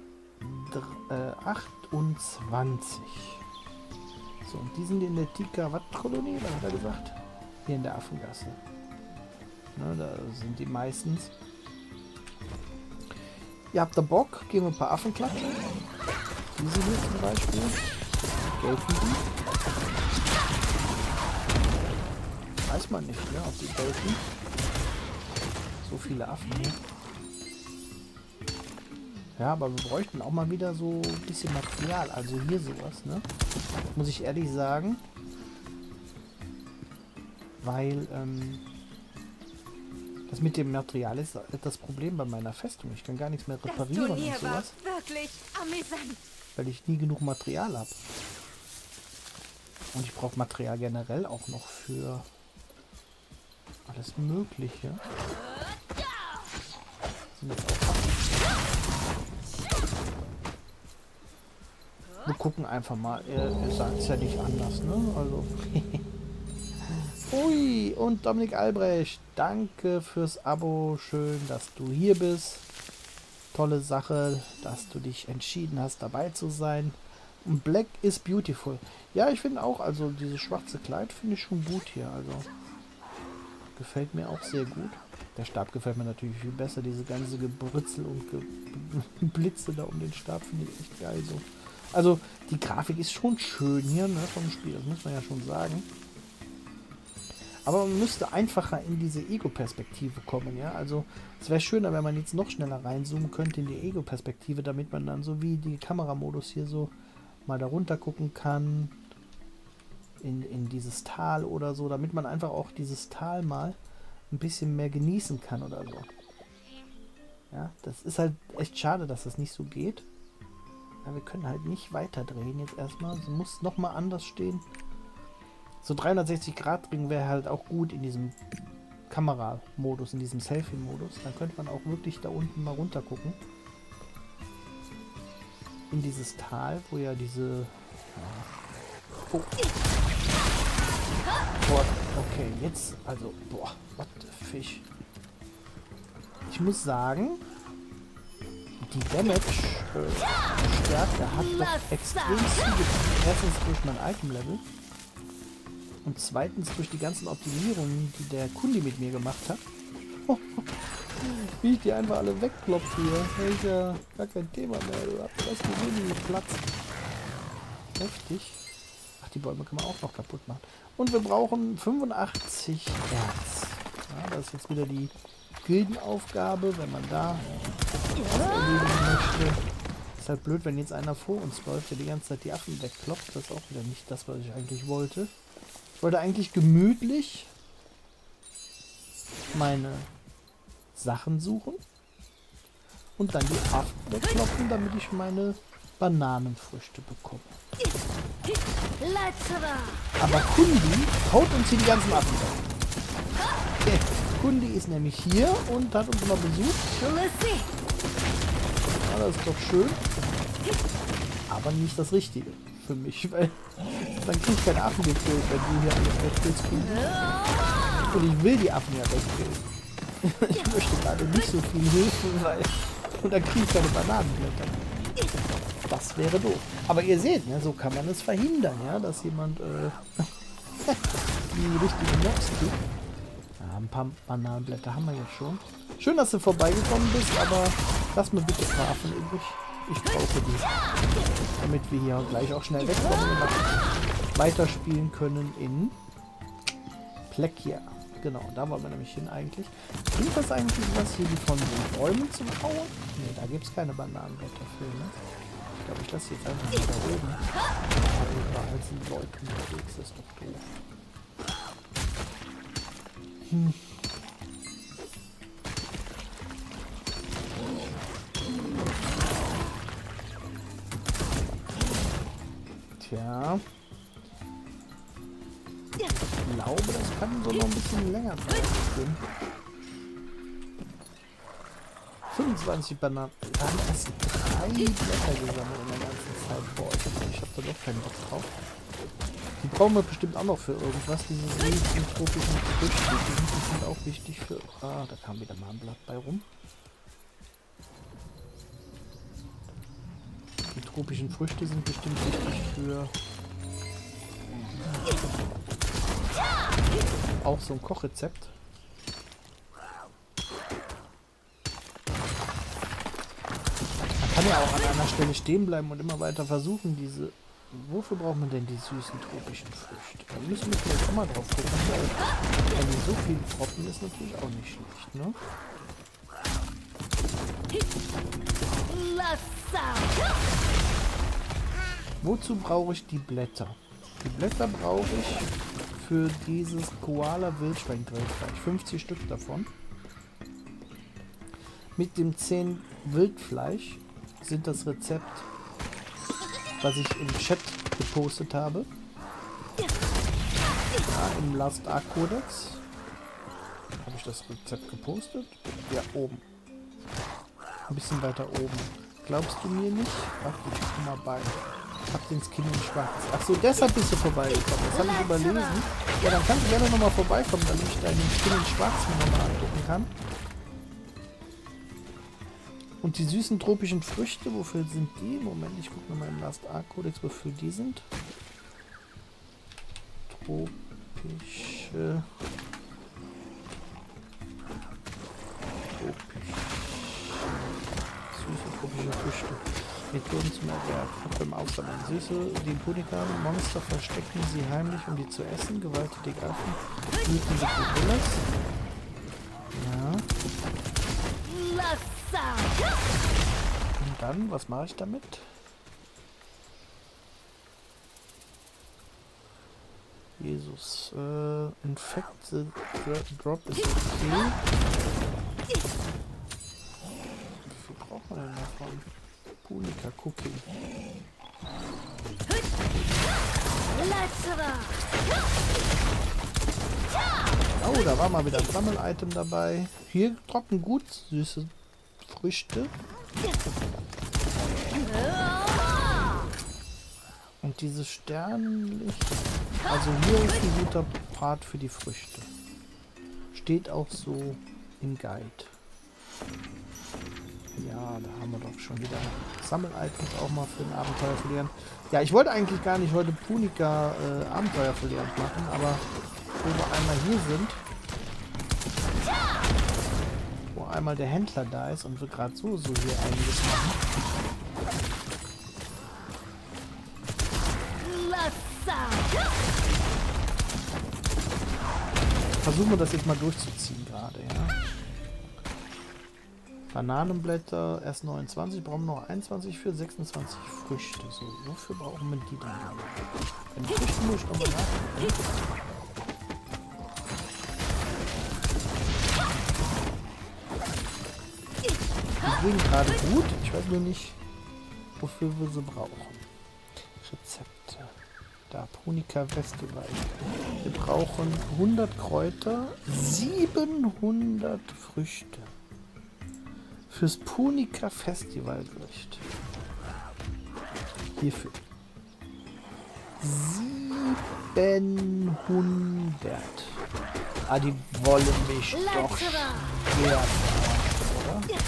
28. So, und die sind in der Tika-Wat-Kolonie, was hat er gesagt? Hier in der Affengasse. Na, da sind die meistens. Ihr habt da Bock? Gehen wir ein paar Affen klatschen. Diese hier zum Beispiel. Gelten die? Weiß man nicht, ne, ob die gelten. So viele Affen hier. Ja, aber wir bräuchten auch mal wieder so ein bisschen Material. Also hier sowas, ne? Muss ich ehrlich sagen. Weil, das mit dem Material ist das Problem bei meiner Festung. Ich kann gar nichts mehr reparieren und sowas. Wirklich amüsant. Weil ich nie genug Material habe. Und ich brauche Material generell auch noch für alles Mögliche. Sind jetzt auch wir gucken einfach mal. Er sagt es ja nicht anders, ne? Also. Ui, und Dominik Albrecht, danke fürs Abo. Schön, dass du hier bist. Tolle Sache, dass du dich entschieden hast, dabei zu sein. Und Black is beautiful. Ja, ich finde auch, also dieses schwarze Kleid finde ich schon gut hier. Also gefällt mir auch sehr gut. Der Stab gefällt mir natürlich viel besser. Diese ganze Gebritzel und Blitze da um den Stab finde ich echt geil so. Also die Grafik ist schon schön hier, ne, vom Spiel. Das muss man ja schon sagen. Aber man müsste einfacher in diese Ego-Perspektive kommen, ja. Also es wäre schöner, wenn man jetzt noch schneller reinzoomen könnte in die Ego-Perspektive, damit man dann so wie die Kameramodus hier so mal darunter gucken kann. In dieses Tal oder so, damit man einfach auch dieses Tal mal ein bisschen mehr genießen kann oder so. Ja, das ist halt echt schade, dass das nicht so geht. Ja, wir können halt nicht weiterdrehen jetzt erstmal. Es muss nochmal anders stehen. So 360-Grad-Ring wäre halt auch gut in diesem Kameramodus, in diesem Selfie-Modus. Dann könnte man auch wirklich da unten mal runter gucken. In dieses Tal, wo ja diese... Oh. Boah, okay, jetzt, also, boah, what the fish. Ich muss sagen, die Damage-Stärke hat doch extrem zugenommen. Erstens durch mein Item-Level. Und zweitens durch die ganzen Optimierungen, die der Kundi mit mir gemacht hat. Wie ich die einfach alle wegklopfe hier. Das ist ja gar kein Thema mehr. Du hast das gesehen, wie Platz. Heftig. Ach, die Bäume kann man auch noch kaputt machen. Und wir brauchen 85 Erz. Ja, das ist jetzt wieder die Gildenaufgabe, wenn man da was erledigen möchte. Ist halt blöd, wenn jetzt einer vor uns läuft, der die ganze Zeit die Affen wegklopft. Das ist auch wieder nicht das, was ich eigentlich wollte. Ich wollte eigentlich gemütlich meine Sachen suchen und dann die Affen wegklopfen, damit ich meine Bananenfrüchte bekomme. Aber Kundi haut uns hier die ganzen Affen weg. Okay. Kundi ist nämlich hier und hat uns mal besucht. Ja, das ist doch schön. Aber nicht das Richtige für mich, weil dann krieg ich keine Affen gekillt, wenn du hier alles wegkillst. Und ich will die Affen ja wegkillen. Ich möchte gerade nicht so viel Hilfe, weil und dann kriege ich keine Bananenblätter. Das wäre doof. Aber ihr seht, ne, so kann man es verhindern, ja, dass jemand die richtigen Mobs kriegt. Ja, ein paar Bananenblätter haben wir jetzt schon. Schön, dass du vorbeigekommen bist, aber lass mir bitte ein paar Affen übrig. Ich brauche die. Damit wir hier gleich auch schnell wegkommen und weiterspielen können in Plekia. Genau, da wollen wir nämlich hin eigentlich. Bringt das eigentlich was hier, die von den Bäumen zum Bauen? Ne, da gibt es keine Bananenblätter für, ne? Ich glaube, ich lasse jetzt einfach mal da oben. Aber überall sind Leute unterwegs, das ist doch doof. Tja. Ich glaube, das kann so noch ein bisschen länger dauern. 25 Bananen. Wir haben erst 3 Blätter gesammelt in der ganzen Zeit. Boah, ich hab da doch keinen Bock drauf. Die brauchen wir bestimmt auch noch für irgendwas. Diese riesigen tropischen Früchte, die sind auch wichtig für... Ah, da kam wieder mal ein Blatt bei rum. Die tropischen Früchte sind bestimmt wichtig für... Auch so ein Kochrezept. Man kann ja auch an einer Stelle stehen bleiben und immer weiter versuchen, diese... Wofür braucht man denn die süßen tropischen Früchte? Da müssen wir vielleicht auch mal drauf gucken. Wenn die so viel droppen, ist natürlich auch nicht schlecht, ne? Wozu brauche ich die Blätter? Die Blätter brauche ich für dieses Koala-Wildschwein-Grillfleisch. 50 Stück davon. Mit dem 10 Wildfleisch sind das Rezept, was ich im Chat gepostet habe. Ja, im Last Ark Codex. Habe ich das Rezept gepostet? Ja, oben. Ein bisschen weiter oben. Glaubst du mir nicht? Warte, ich guck mal bei. Hab den Skin in schwarz. Achso, deshalb bist du vorbeigekommen. Das habe ich überlesen. Ja, dann kannst du gerne nochmal vorbeikommen, damit ich deinen Skin in schwarz mir nochmal angucken kann. Und die süßen tropischen Früchte, wofür sind die? Moment, ich gucke nochmal im Last Ark Codex, wofür die sind. Tropische süße tropische Früchte. Methoden zum Erwerb. Beim Aufsammeln. Süße, die Punika-Monster verstecken sie heimlich, um die zu essen. Gewalttätige Affen hüten sie Gorillas. Ja. Und dann, was mache ich damit? Jesus. Infect the Drop ist okay. Wie viel braucht man denn davon? Punika Cookie. Oh, da war mal wieder ein Sammel-Item dabei. Hier trocken gut süße Früchte. Und dieses Sternlicht. Also hier ist ein guter Part für die Früchte. Steht auch so im Guide. Ja, da haben wir doch schon wieder Sammel-Items auch mal für ein Abenteuer verlieren. Ja, ich wollte eigentlich gar nicht heute Punika Abenteuer verlieren machen, aber wo wir einmal hier sind, wo einmal der Händler da ist und wir gerade so hier einiges machen. Versuchen wir das jetzt mal durchzuziehen gerade, ja. Bananenblätter, erst 29, brauchen wir noch 21 für 26 Früchte. So, wofür brauchen wir die dann? Wenn Früchte muss ich nochmal nachdenken. Die gehen gerade gut, ich weiß nur nicht, wofür wir sie brauchen. Rezepte. Da, Punika Festival. Wir brauchen 100 Kräuter, 700 Früchte. Fürs Punika Festival Gericht. Hierfür. 700. Ah, die wollen mich doch schwer verarschen, oder?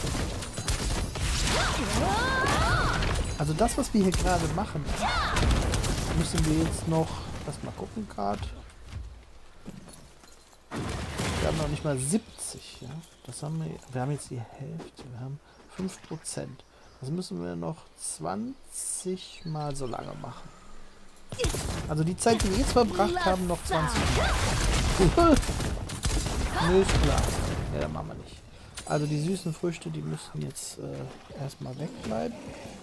Also das, was wir hier gerade machen, müssen wir jetzt noch, lass mal gucken gerade. Wir haben noch nicht mal 70, ja. Das haben wir haben jetzt die Hälfte, wir haben 5%. Das müssen wir noch 20 Mal so lange machen. Also die Zeit, die wir jetzt verbracht haben, noch 20 Mal. Nö, ist klar. Ja, dann machen wir nicht. Also die süßen Früchte, die müssen jetzt erstmal wegbleiben.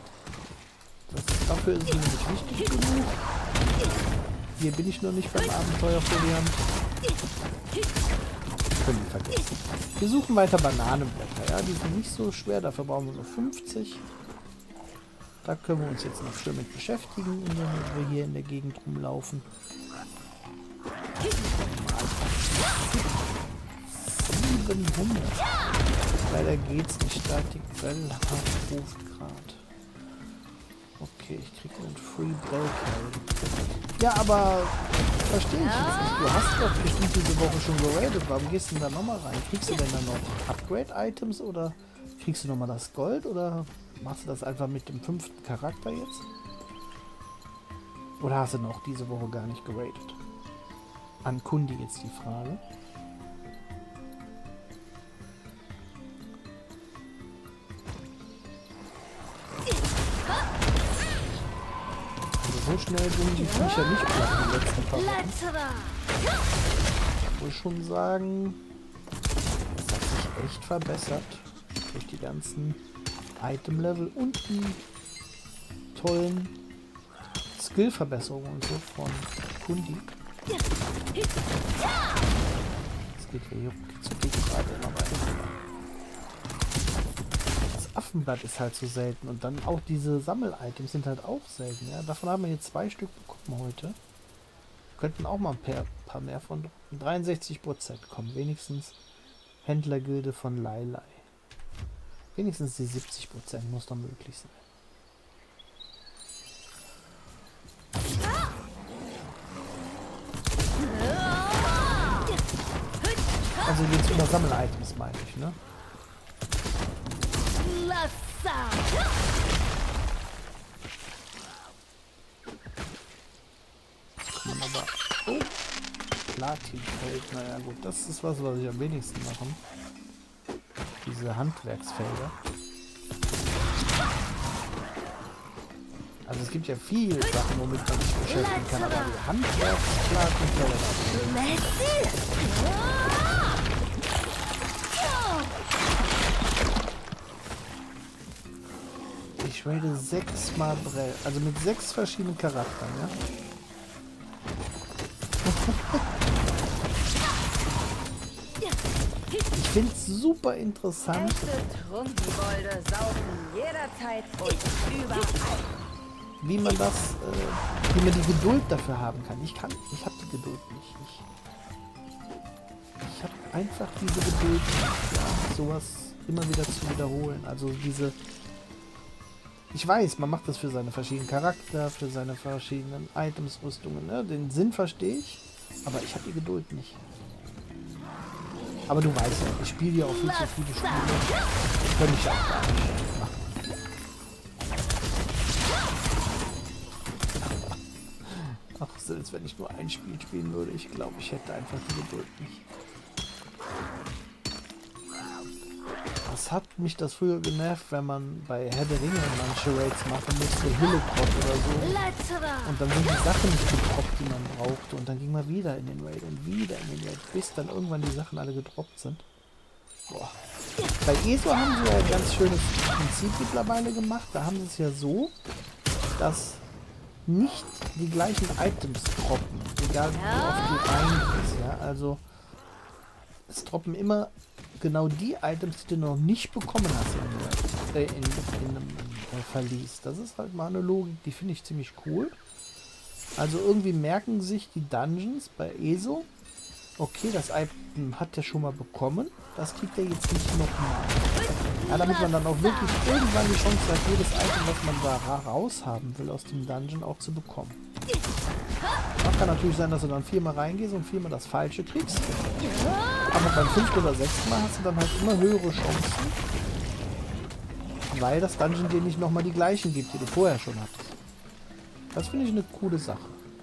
Dafür ist es nämlich wichtig genug. Hier bin ich noch nicht beim Abenteuer verlieren. Können wir vergessen. Wir suchen weiter Bananenblätter. Ja, die sind nicht so schwer. Dafür brauchen wir nur 50. Da können wir uns jetzt noch schön mit beschäftigen, wenn wir hier in der Gegend rumlaufen. 700. Leider geht's nicht. Statik Bell ruft gerade. Okay, ich kriege einen Free Bell. Ja, aber verstehe ich jetzt nicht. Du hast doch bestimmt diese Woche schon geradet. Warum gehst du denn da nochmal rein? Kriegst du denn dann noch Upgrade-Items oder kriegst du nochmal das Gold oder machst du das einfach mit dem 5. Charakter jetzt? Oder hast du noch diese Woche gar nicht geradet? An Kundi jetzt die Frage. So schnell sind die Viecher nicht platt in den letzten paar Wochen. Ich muss schon sagen, das hat sich echt verbessert durch die ganzen Item-Level und die tollen Skill-Verbesserungen und so von Kundi. Das geht hier ruckzuck gerade immer weiter. Das Affenblatt ist halt so selten und dann auch diese Sammel-Items sind halt auch selten. Ja? Davon haben wir jetzt 2 Stück bekommen heute. Könnten auch mal ein paar mehr von drucken. 63% kommen. Wenigstens Händlergilde von Lailai. Wenigstens die 70% muss doch möglich sein. Also jetzt über Sammel-Items meine ich, ne? Aber oh, Platinfeld, naja gut, das ist was ich am wenigsten mache. Diese Handwerksfelder. Also es gibt ja viele Sachen, womit man sich beschäftigen kann, aber die Handwerksplatinfelder. Ich rate 6 mal Brell, also mit 6 verschiedenen Charakteren, ja? Ich finde es super interessant. Trunkenbolde saufen jederzeit und überall. Wie man das, wie man die Geduld dafür haben kann. Ich habe die Geduld nicht. Ich habe einfach diese Geduld nicht, ja, sowas immer wieder zu wiederholen. Also diese... Ich weiß, man macht das für seine verschiedenen Charakter, für seine verschiedenen Items, Rüstungen, ne? Den Sinn verstehe ich, aber ich habe die Geduld nicht. Aber du weißt ja, ich spiele ja auch viel zu viele Spiele. Könnte ich auch gar nicht machen. Ach, selbst wenn ich nur ein Spiel spielen würde, ich glaube, ich hätte einfach die Geduld nicht. Was hat mich das früher genervt, wenn man bei Herr der Ringe manche Raids machen musste, Hillocrop oder so. Und dann sind die Sachen nicht gedroppt, die man brauchte. Und dann ging man wieder in den Raid und wieder in den Raid, bis dann irgendwann die Sachen alle gedroppt sind. Boah. Bei ESO haben sie ja ein ganz schönes Prinzip mittlerweile gemacht. Da haben sie es ja so, dass nicht die gleichen Items droppen, egal wie oft du reingehst. Ja? Also es droppen immer genau die Items, die du noch nicht bekommen hast in einem Verlies. Das ist halt mal eine Logik, die finde ich ziemlich cool. Also irgendwie merken sich die Dungeons bei ESO, okay, das Item hat er schon mal bekommen, das kriegt er jetzt nicht nochmal. Ja, damit man dann auch wirklich irgendwann die Chance hat, jedes Item, was man da raushaben will aus dem Dungeon, auch zu bekommen. Das kann natürlich sein, dass du dann 4-mal reingehst und 4-mal das Falsche kriegst. Aber beim 5. oder 6. Mal hast du dann halt immer höhere Chancen, weil das Dungeon dir nicht nochmal die gleichen gibt, die du vorher schon hattest. Das finde ich eine coole Sache.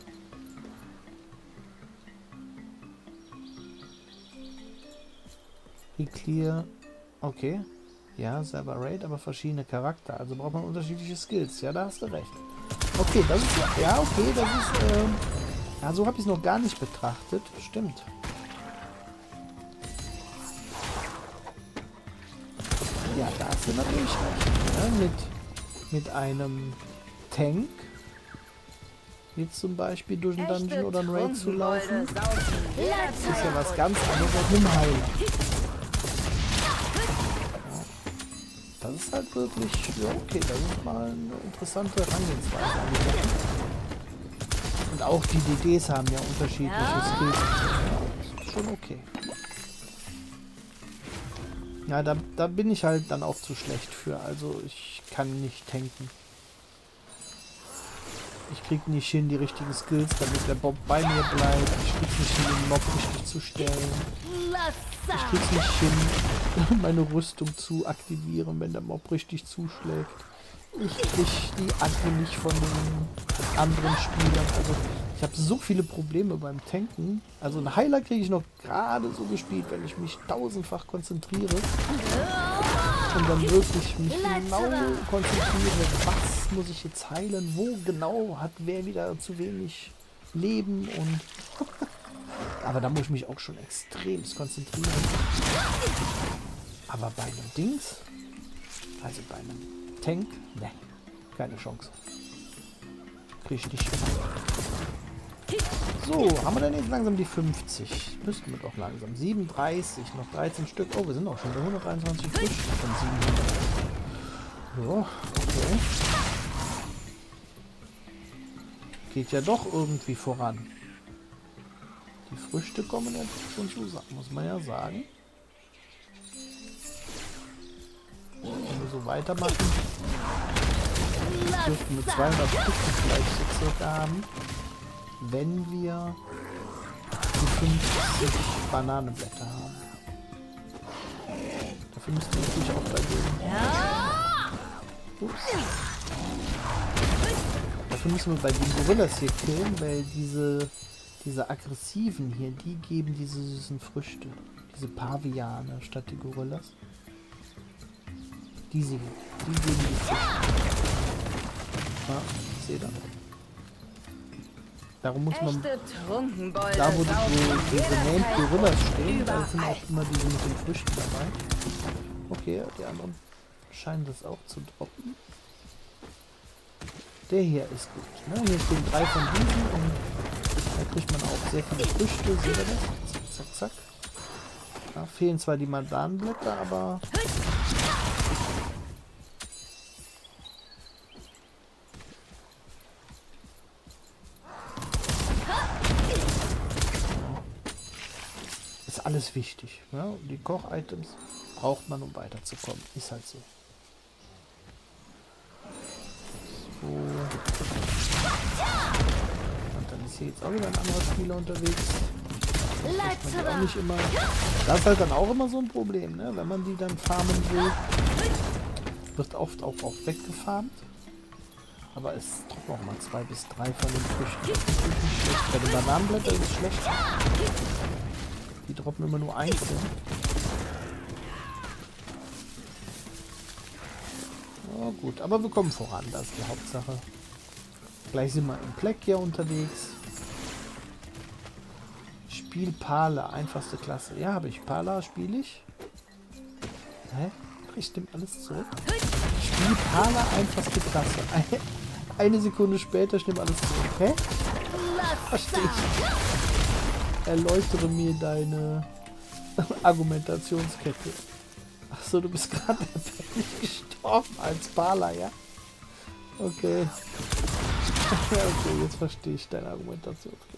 Clear. Okay. Ja, selber Raid, aber verschiedene Charakter. Also braucht man unterschiedliche Skills. Ja, da hast du recht. Okay, das ist ja okay, das ist ja, so habe ich es noch gar nicht betrachtet. Stimmt. Ja, da hast du natürlich recht. Ja, mit einem Tank jetzt zum Beispiel durch einen Dungeon oder einen Raid zu laufen, ist ja was ganz anderes als mit dem Heiler. Das ist halt wirklich, ja okay, das ist mal eine interessante Herangehensweise an die Sachen. Und auch die DDs haben ja unterschiedliche Skills. Ja, das ist schon okay. Ja, da bin ich halt dann auch zu schlecht für. Also ich kann nicht tanken. Ich krieg nicht hin, die richtigen Skills, damit der Bob bei mir bleibt. Ich krieg's nicht hin, den Mob richtig zu stellen. Ich krieg's nicht hin, meine Rüstung zu aktivieren, wenn der Mob richtig zuschlägt. Ich krieg die Akku nicht von den anderen Spielern. Also ich habe so viele Probleme beim Tanken. Also einen Heiler kriege ich noch gerade so gespielt, wenn ich mich tausendfach konzentriere. Und dann wirklich mich genau konzentriere, was muss ich jetzt heilen, wo genau hat wer wieder zu wenig Leben und... Aber da muss ich mich auch schon extrem konzentrieren. Aber bei einem Dings, Also bei einem Tank, ne, keine Chance. Krieg ich nicht hin. So, haben wir denn jetzt langsam die 50? Müssten wir doch langsam. 37, noch 13 Stück. Oh, wir sind auch schon bei 123 Stück von 700. Ja, okay. Geht ja doch irgendwie voran. Die Früchte kommen ja schon zu, muss man ja sagen. Wenn wir so weitermachen, dürften wir 200 Stück vielleicht so circa haben, wenn wir die 50 Bananenblätter haben. Dafür müssen wir natürlich auch bei den... Ups. Dafür müssen wir bei den Gorillas hier killen, weil diese aggressiven hier, die geben diese süßen Früchte. Diese Paviane statt die Gorillas. Die geben die Früchte. Ja, ich sehe das. Darum muss man, da wo diese Named Gorillas stehen, da sind auch immer diese mit den Früchten dabei. Okay, die anderen scheinen das auch zu droppen. Der hier ist gut. Ne? Hier stehen 3 von diesen und da kriegt man auch sehr viele Früchte. Seht ihr das? Zack, zack, zack. Da fehlen zwar die Mandanenblätter, aber... ist alles wichtig. Ja? Und die Koch-Items braucht man, um weiterzukommen. Ist halt so. So. Und dann ist hier jetzt auch wieder ein anderer Spieler unterwegs. Das man die auch nicht immer. Das ist halt dann auch immer so ein Problem, ne? Wenn man die dann farmen will, wird oft auch weggefarmt. Aber es droppen auch mal 2 bis 3 von den Früchten. Das ist natürlich nicht schlecht. Bei den Bananenblättern ist es schlecht. Die droppen immer nur einzeln. Oh, gut, aber wir kommen voran, das ist die Hauptsache. Gleich sind wir im Pleck hier unterwegs. Spiel Pala, einfachste Klasse. Ja, habe ich. Pala spiele ich. Hä? Ich nehme alles zurück. Spiel Pala, einfachste Klasse. Eine Sekunde später, ich nehme alles zurück. Hä? Verstehe ich. Erläutere mir deine Argumentationskette. Achso, du bist gerade erbärmlich gestorben als Pala, ja? Okay. Ja, okay, jetzt verstehe ich deine Argumentationskette.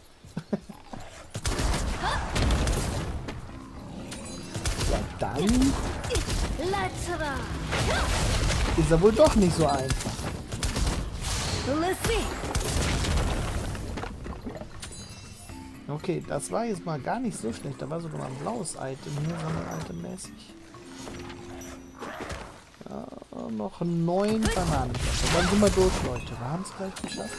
Ja, dann ist er wohl doch nicht so einfach. Okay, das war jetzt mal gar nicht so schlecht. Da war sogar mal ein blaues Item hier, sondern itemmäßig. Ja, noch 9 Bananenblätter. Dann sind wir durch, Leute. Wir haben es gleich geschafft.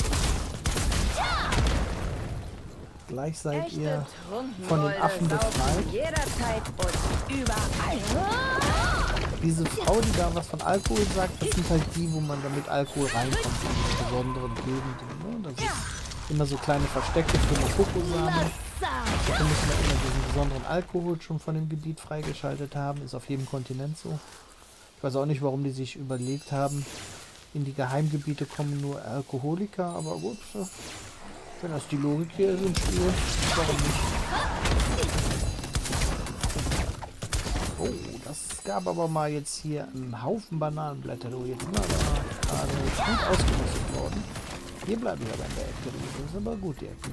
Gleich seid ihr von den Affen befreit. Diese Frau, die da was von Alkohol sagt, das sind halt die, wo man damit Alkohol reinkommt in diese besonderen Gegenden. Ne? Das ist immer so kleine Verstecke für eine Kokosamen. Dafür müssen wir immer diesen besonderen Alkohol schon von dem Gebiet freigeschaltet haben. Ist auf jedem Kontinent so. Ich weiß auch nicht, warum die sich überlegt haben, in die Geheimgebiete kommen nur Alkoholiker, aber gut. Wenn das die Logik hier ist im Spiel, warum nicht? Oh, das gab aber mal jetzt hier einen Haufen Bananenblätter. Du, jetzt sind wir aber gerade gut ausgerüstet worden. Hier bleiben wir aber in der Ecke. Das ist aber gut, die Ecke.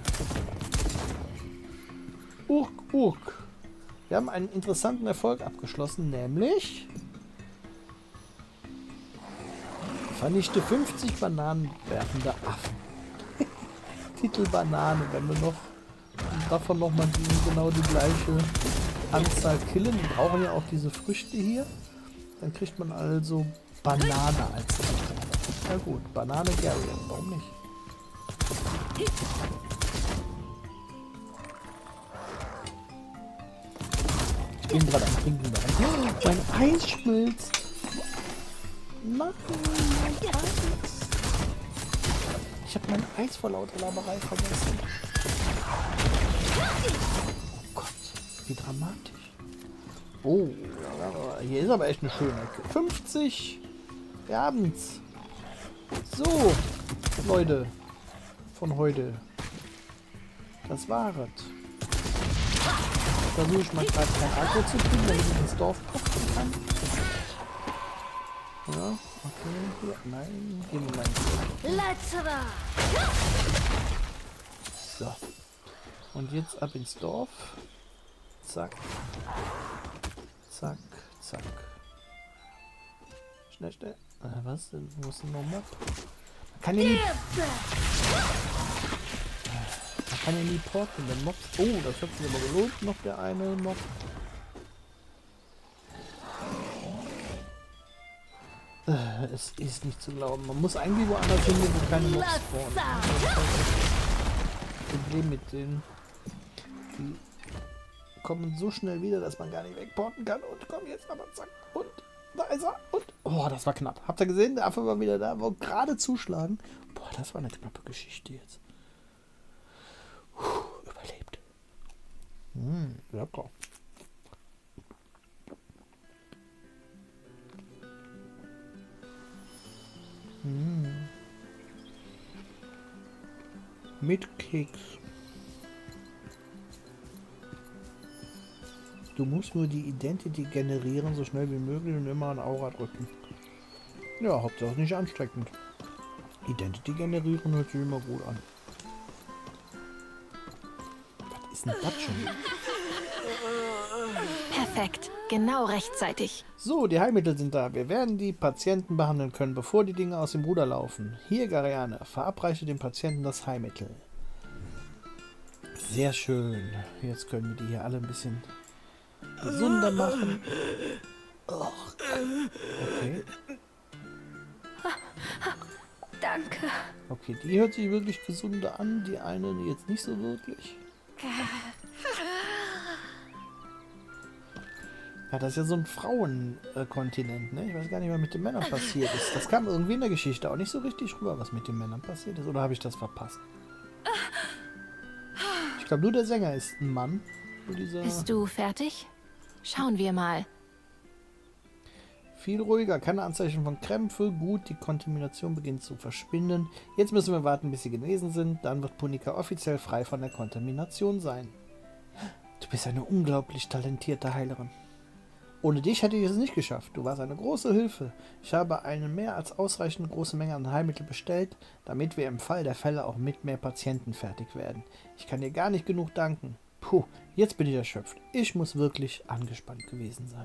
Urk. Wir haben einen interessanten Erfolg abgeschlossen, nämlich vernichte 50 bananenwerfende Affen. Titel Banane, wenn wir noch davon nochmal genau die gleiche Anzahl killen. Wir brauchen ja auch diese Früchte hier. Dann kriegt man also Banane als Titel. Na gut, Banane gerne, warum nicht? Ich bin gerade am Trinken. Oh, mein Eis schmilzt. Nein, mein Eis. Ich habe mein Eis vor lauter Laberei vergessen. Oh Gott, wie dramatisch. Oh, Aber hier ist aber echt eine schöne Ecke. 50 abends. So, Leute. Von heute. Das war es. Versuche ich mal gerade kein Akku zu kriegen, damit ich ins Dorf kochen kann. Ja, okay. Ja, nein, gehen wir mal. So. Und jetzt ab ins Dorf. Zack. Zack, zack. Schnell, schnell. Was denn? Wo ist denn noch Mob? Man kann ja nie... Man kann ja nie porten, wenn Mobs... Oh, das hat sich aber gelohnt, noch der eine Mob. Es ist nicht zu glauben. Man muss eigentlich woanders hin, wo keine Mobs spawnen. Das ist halt das Problem mit denen. Die kommen so schnell wieder, dass man gar nicht wegporten kann. Und komm jetzt aber, zack. Und da ist er. Und... Oh, das war knapp. Habt ihr gesehen? Der Affe war wieder da. Wo gerade zuschlagen. Boah, das war eine knappe Geschichte jetzt. Überlebt. Lecker. Mit Keks. Du musst nur die Identity generieren, so schnell wie möglich und immer an Aura drücken. Ja, Hauptsache nicht ansteckend. Identity generieren hört sich immer gut an. Was ist denn das schon? Perfekt. Genau rechtzeitig. So, die Heilmittel sind da. Wir werden die Patienten behandeln können, bevor die Dinge aus dem Ruder laufen. Hier, Gariane, verabreiche dem Patienten das Heilmittel. Sehr schön. Jetzt können wir die hier alle ein bisschen gesunder machen. Oh. Okay. Danke. Okay, die hört sich wirklich gesunder an. Die eine jetzt nicht so wirklich. Ja, das ist ja so ein Frauenkontinent, ne? Ich weiß gar nicht, was mit den Männern passiert ist. Das kam irgendwie in der Geschichte auch nicht so richtig rüber, was mit den Männern passiert ist. Oder habe ich das verpasst? Ich glaube, nur der Sänger ist ein Mann. Nur dieser... Bist du fertig? Schauen wir mal. Viel ruhiger, keine Anzeichen von Krämpfe. Gut, die Kontamination beginnt zu verschwinden. Jetzt müssen wir warten, bis sie genesen sind. Dann wird Punika offiziell frei von der Kontamination sein. Du bist eine unglaublich talentierte Heilerin. Ohne dich hätte ich es nicht geschafft. Du warst eine große Hilfe. Ich habe eine mehr als ausreichend große Menge an Heilmittel bestellt, damit wir im Fall der Fälle auch mit mehr Patienten fertig werden. Ich kann dir gar nicht genug danken. Puh, jetzt bin ich erschöpft. Ich muss wirklich angespannt gewesen sein.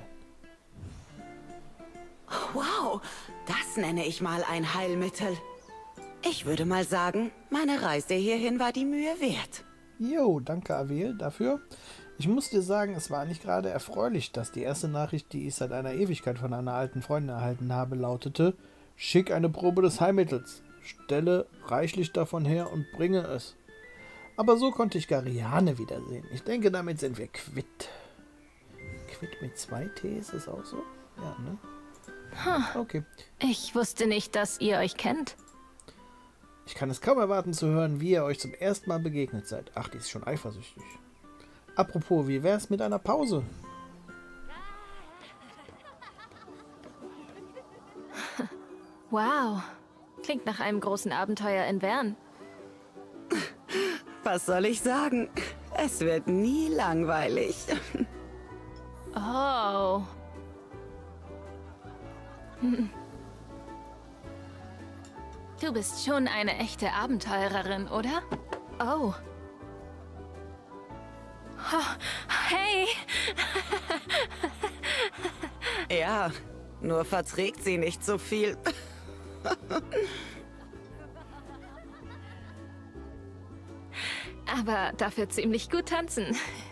Wow, das nenne ich mal ein Heilmittel. Ich würde mal sagen, meine Reise hierhin war die Mühe wert. Jo, danke Avel dafür. Ich muss dir sagen, es war nicht gerade erfreulich, dass die erste Nachricht, die ich seit einer Ewigkeit von einer alten Freundin erhalten habe, lautete: Schick eine Probe des Heilmittels, stelle reichlich davon her und bringe es. Aber so konnte ich Gariane wiedersehen. Ich denke, damit sind wir quitt. Quitt mit 2 T, ist das auch so? Ja, ne? Okay. Ich wusste nicht, dass ihr euch kennt. Ich kann es kaum erwarten zu hören, wie ihr euch zum ersten Mal begegnet seid. Ach, die ist schon eifersüchtig. Apropos, wie wär's mit einer Pause? Wow. Klingt nach einem großen Abenteuer in Vern. Was soll ich sagen? Es wird nie langweilig. Oh. Du bist schon eine echte Abenteurerin, oder? Oh. Hey! Ja, nur verträgt sie nicht so viel. Aber dafür ziemlich gut tanzen.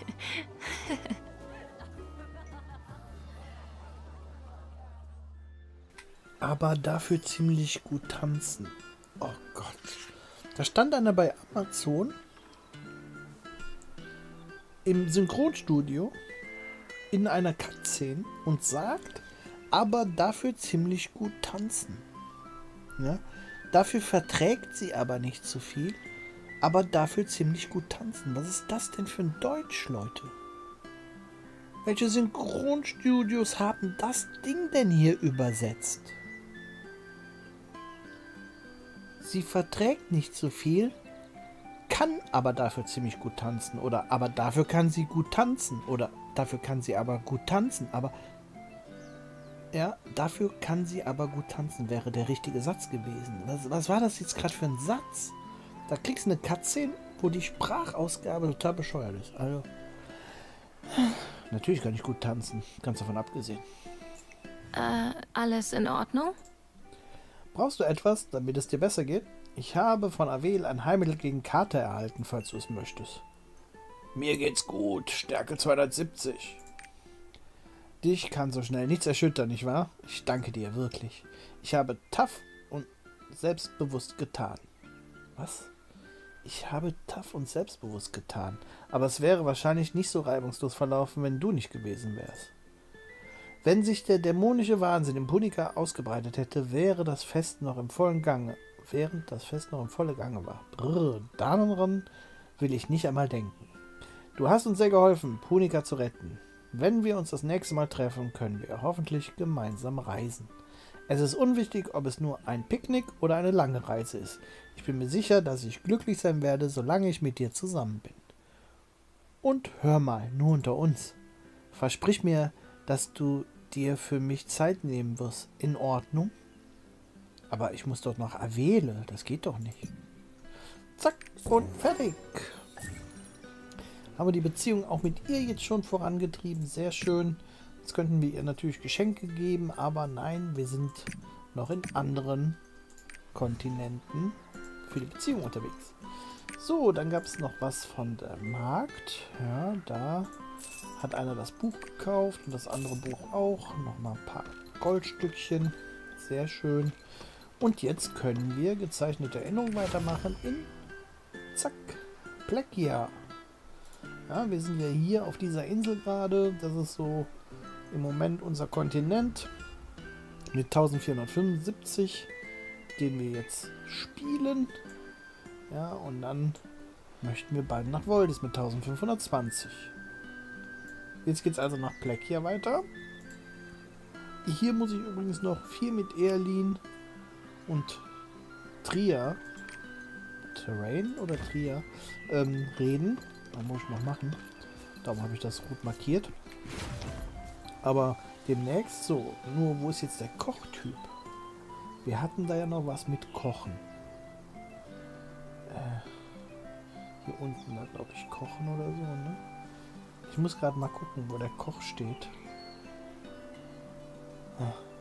Aber dafür ziemlich gut tanzen. Oh Gott. Da stand einer bei Amazon im Synchronstudio in einer Cutscene und sagt, aber dafür ziemlich gut tanzen. Ja? Dafür verträgt sie aber nicht so viel, aber dafür ziemlich gut tanzen. Was ist das denn für ein Deutsch, Leute? Welche Synchronstudios haben das Ding denn hier übersetzt? Sie verträgt nicht so viel, kann aber dafür ziemlich gut tanzen. Oder aber dafür kann sie gut tanzen. Oder dafür kann sie aber gut tanzen. Aber ja, dafür kann sie aber gut tanzen, wäre der richtige Satz gewesen. Was war das jetzt gerade für ein Satz? Da kriegst du eine Cutscene, wo die Sprachausgabe total bescheuert ist. Also, natürlich kann ich gut tanzen, ganz davon abgesehen. Alles in Ordnung? Brauchst du etwas, damit es dir besser geht? Ich habe von Avel ein Heilmittel gegen Kater erhalten, falls du es möchtest. Mir geht's gut, Stärke 270. Dich kann so schnell nichts erschüttern, nicht wahr? Ich danke dir wirklich. Ich habe tough und selbstbewusst getan. Was? Ich habe tough und selbstbewusst getan. Aber es wäre wahrscheinlich nicht so reibungslos verlaufen, wenn du nicht gewesen wärst. Wenn sich der dämonische Wahnsinn im Punika ausgebreitet hätte, während das Fest noch im vollen Gange war. Daran will ich nicht einmal denken. Du hast uns sehr geholfen, Punika zu retten. Wenn wir uns das nächste Mal treffen, können wir hoffentlich gemeinsam reisen. Es ist unwichtig, ob es nur ein Picknick oder eine lange Reise ist. Ich bin mir sicher, dass ich glücklich sein werde, solange ich mit dir zusammen bin. Und hör mal, nur unter uns. Versprich mir, dass du dir für mich Zeit nehmen wirst. In Ordnung? Aber ich muss doch nach Avele. Das geht doch nicht. Zack und fertig. Haben wir die Beziehung auch mit ihr jetzt schon vorangetrieben. Sehr schön. Jetzt könnten wir ihr natürlich Geschenke geben, aber nein, wir sind noch in anderen Kontinenten für die Beziehung unterwegs. So, dann gab es noch was von der Markt. Ja, da hat einer das Buch gekauft und das andere Buch auch. Nochmal ein paar Goldstückchen. Sehr schön. Und jetzt können wir gezeichnete Erinnerungen weitermachen in zack, Plekia. Ja, wir sind ja hier auf dieser Insel gerade. Das ist so im Moment unser Kontinent mit 1475, den wir jetzt spielen. Ja, und dann möchten wir bald nach Voldis mit 1520. Jetzt geht es also nach Plekia weiter. Hier muss ich übrigens noch viel mit Erlin und Trier, Terrain oder Trier, reden. Das muss ich noch machen. Darum habe ich das rot markiert. Aber demnächst so. Nur wo ist jetzt der Kochtyp? Wir hatten da ja noch was mit Kochen. Hier unten da glaube ich Kochen oder so, ne? Ich muss gerade mal gucken, wo der Koch steht. Ah.